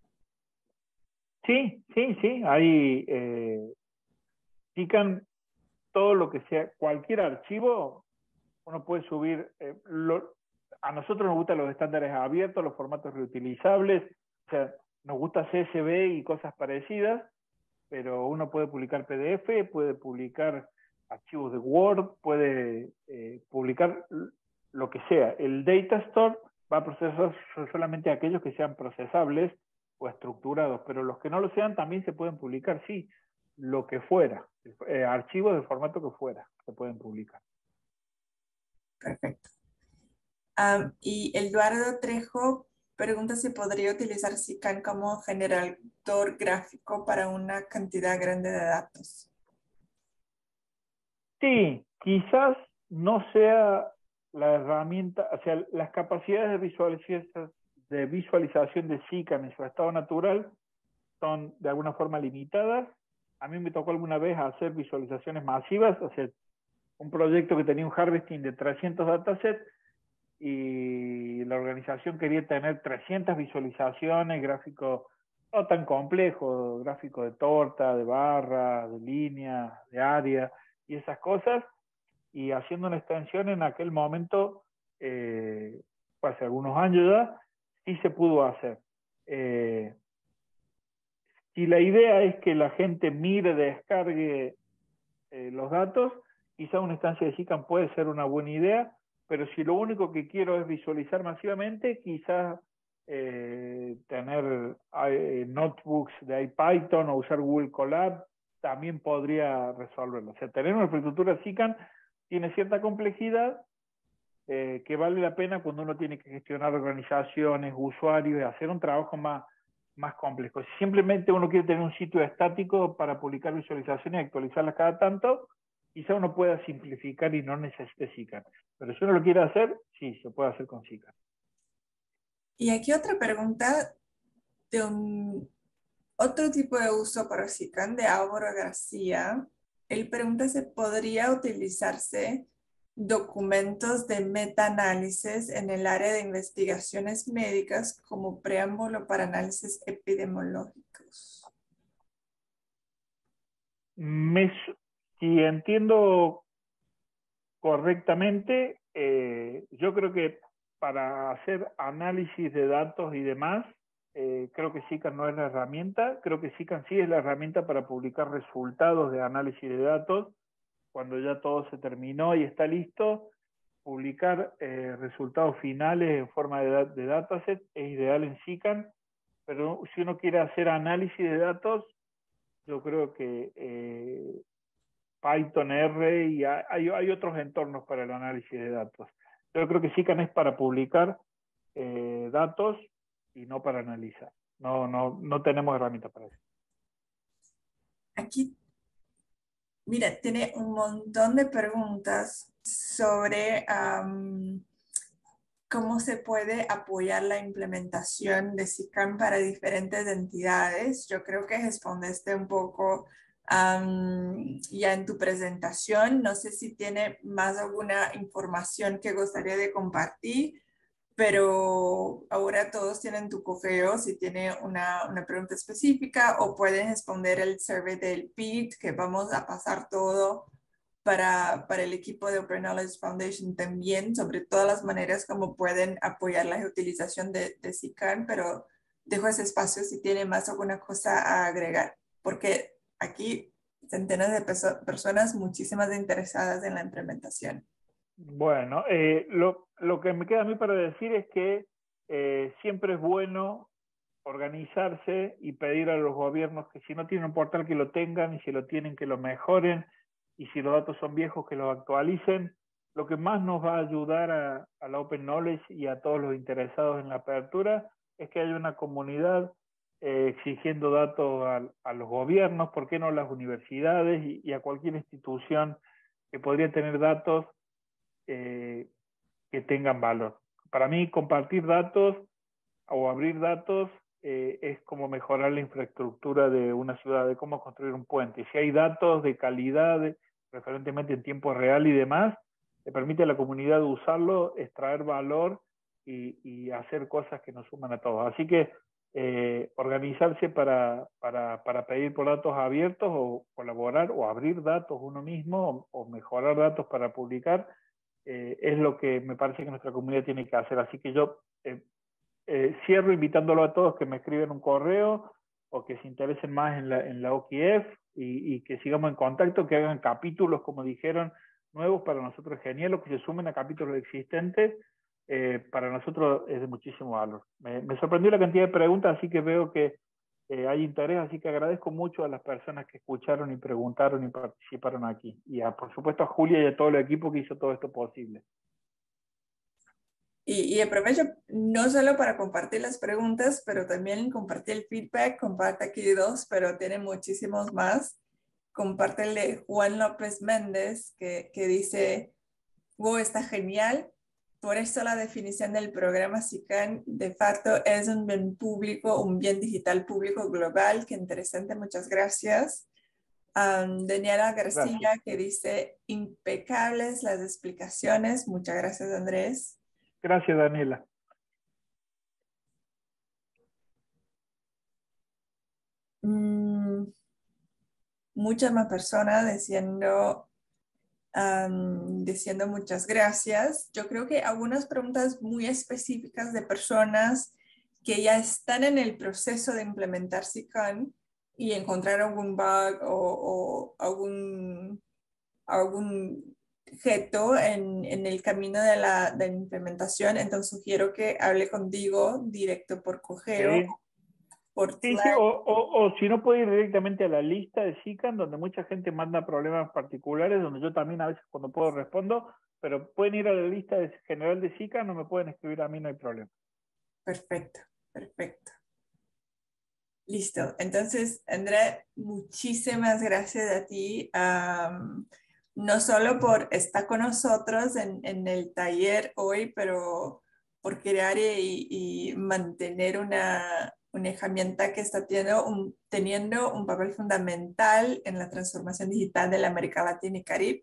Sí, sí, sí. Hay SICAN, todo lo que sea, cualquier archivo, uno puede subir. A nosotros nos gustan los estándares abiertos, los formatos reutilizables, o sea, nos gusta CSV y cosas parecidas, pero uno puede publicar PDF, puede publicar archivos de Word, puede publicar lo que sea. El Data Store va a procesar solamente aquellos que sean procesables o estructurados, pero los que no lo sean también se pueden publicar, sí, lo que fuera, archivos del formato que fuera, se pueden publicar. Perfecto. Y Eduardo Trejo pregunta si podría utilizar SICAN como generador gráfico para una cantidad grande de datos. Sí, quizás no sea la herramienta, o sea, las capacidades de visualización de SICAN en su estado natural son de alguna forma limitadas. A mí me tocó alguna vez hacer visualizaciones masivas, o sea, un proyecto que tenía un harvesting de 300 datasets y la organización quería tener 300 visualizaciones, gráficos no tan complejos, gráficos de torta, de barra, de línea, de área y esas cosas, y haciendo una extensión en aquel momento, hace algunos años ya, sí se pudo hacer. Si la idea es que la gente mire, descargue los datos, quizá una instancia de SICAN puede ser una buena idea, pero si lo único que quiero es visualizar masivamente, quizás tener notebooks de IPython o usar Google Colab también podría resolverlo. O sea, tener una infraestructura SICAN tiene cierta complejidad que vale la pena cuando uno tiene que gestionar organizaciones, usuarios y hacer un trabajo más complejo. Si simplemente uno quiere tener un sitio estático para publicar visualizaciones y actualizarlas cada tanto, quizá uno pueda simplificar y no necesite SICAN. Pero si uno lo quiere hacer, sí, se puede hacer con SICAN. Y aquí otra pregunta de otro tipo de uso para SICAN de Álvaro García. Él pregunta si podría utilizarse documentos de metaanálisis en el área de investigaciones médicas como preámbulo para análisis epidemiológicos. Si entiendo correctamente, yo creo que para hacer análisis de datos y demás, creo que SICAN no es la herramienta, creo que SICAN sí es la herramienta para publicar resultados de análisis de datos, cuando ya todo se terminó y está listo, publicar resultados finales en forma de dataset es ideal en SICAN, pero si uno quiere hacer análisis de datos, yo creo que Python, R y hay otros entornos para el análisis de datos. Yo creo que SICAN es para publicar datos y no para analizar. No tenemos herramientas para eso. Aquí, mira, tiene un montón de preguntas sobre cómo se puede apoyar la implementación de SICAN para diferentes entidades. Yo creo que respondiste un poco ya en tu presentación. No sé si tiene más alguna información que gustaría de compartir, pero ahora todos tienen tu correo si tiene una pregunta específica o pueden responder el survey del PIT, que vamos a pasar todo para el equipo de Open Knowledge Foundation también, sobre todas las maneras como pueden apoyar la utilización de SICAN, pero dejo ese espacio si tiene más alguna cosa a agregar, porque aquí centenas de personas, muchísimas interesadas en la implementación. Bueno, lo que me queda a mí para decir es que siempre es bueno organizarse y pedir a los gobiernos que si no tienen un portal que lo tengan y si lo tienen que lo mejoren y si los datos son viejos que los actualicen. Lo que más nos va a ayudar a la Open Knowledge y a todos los interesados en la apertura es que haya una comunidad exigiendo datos a los gobiernos, ¿por qué no a las universidades y a cualquier institución que podría tener datos que tengan valor? Para mí, compartir datos o abrir datos es como mejorar la infraestructura de una ciudad, de cómo construir un puente. Si hay datos de calidad, preferentemente en tiempo real y demás, le permite a la comunidad usarlo, extraer valor y hacer cosas que nos suman a todos. Así que organizarse para pedir por datos abiertos o colaborar o abrir datos uno mismo o mejorar datos para publicar es lo que me parece que nuestra comunidad tiene que hacer. Así que yo cierro invitándolo a todos que me escriban un correo o que se interesen más en la OKF y que sigamos en contacto, que hagan capítulos, como dijeron, nuevos. Para nosotros es genial, o que se sumen a capítulos existentes, para nosotros es de muchísimo valor. Me sorprendió la cantidad de preguntas, así que veo que hay interés, así que agradezco mucho a las personas que escucharon y preguntaron y participaron aquí. Y por supuesto a Julia y a todo el equipo que hizo todo esto posible. Y aprovecho no solo para compartir las preguntas, pero también compartir el feedback. Comparte aquí dos, pero tiene muchísimos más. Comparte el de Juan López Méndez, que dice, wow, está genial. Por eso la definición del programa SICAN de facto es un bien público, un bien digital público global. Qué interesante, muchas gracias. Daniela Gracias. García, que dice, impecables las explicaciones. Muchas gracias, Andrés. Gracias, Daniela. Muchas más personas diciendo muchas gracias. Yo creo que algunas preguntas muy específicas de personas que ya están en el proceso de implementar SICAN y encontrar algún bug o algún reto en el camino de la implementación. Entonces sugiero que hable contigo directo por correo, Sí. por Sí, sí, Slack. o si no puede ir directamente a la lista de SICAN, donde mucha gente manda problemas particulares, donde yo también a veces cuando puedo respondo, pero pueden ir a la lista general de SICAN, no me pueden escribir a mí, no hay problema. Perfecto, perfecto. Listo. Entonces, Andrea, muchísimas gracias a ti, no solo por estar con nosotros en el taller hoy, pero por crear y mantener una herramienta que está teniendo un papel fundamental en la transformación digital de la América Latina y Caribe.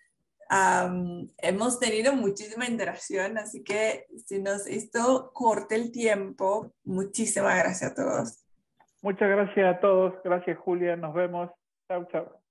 Hemos tenido muchísima interacción, así que si nos esto corta el tiempo, muchísimas gracias a todos. Muchas gracias a todos, gracias Julia, nos vemos. Chau, chau.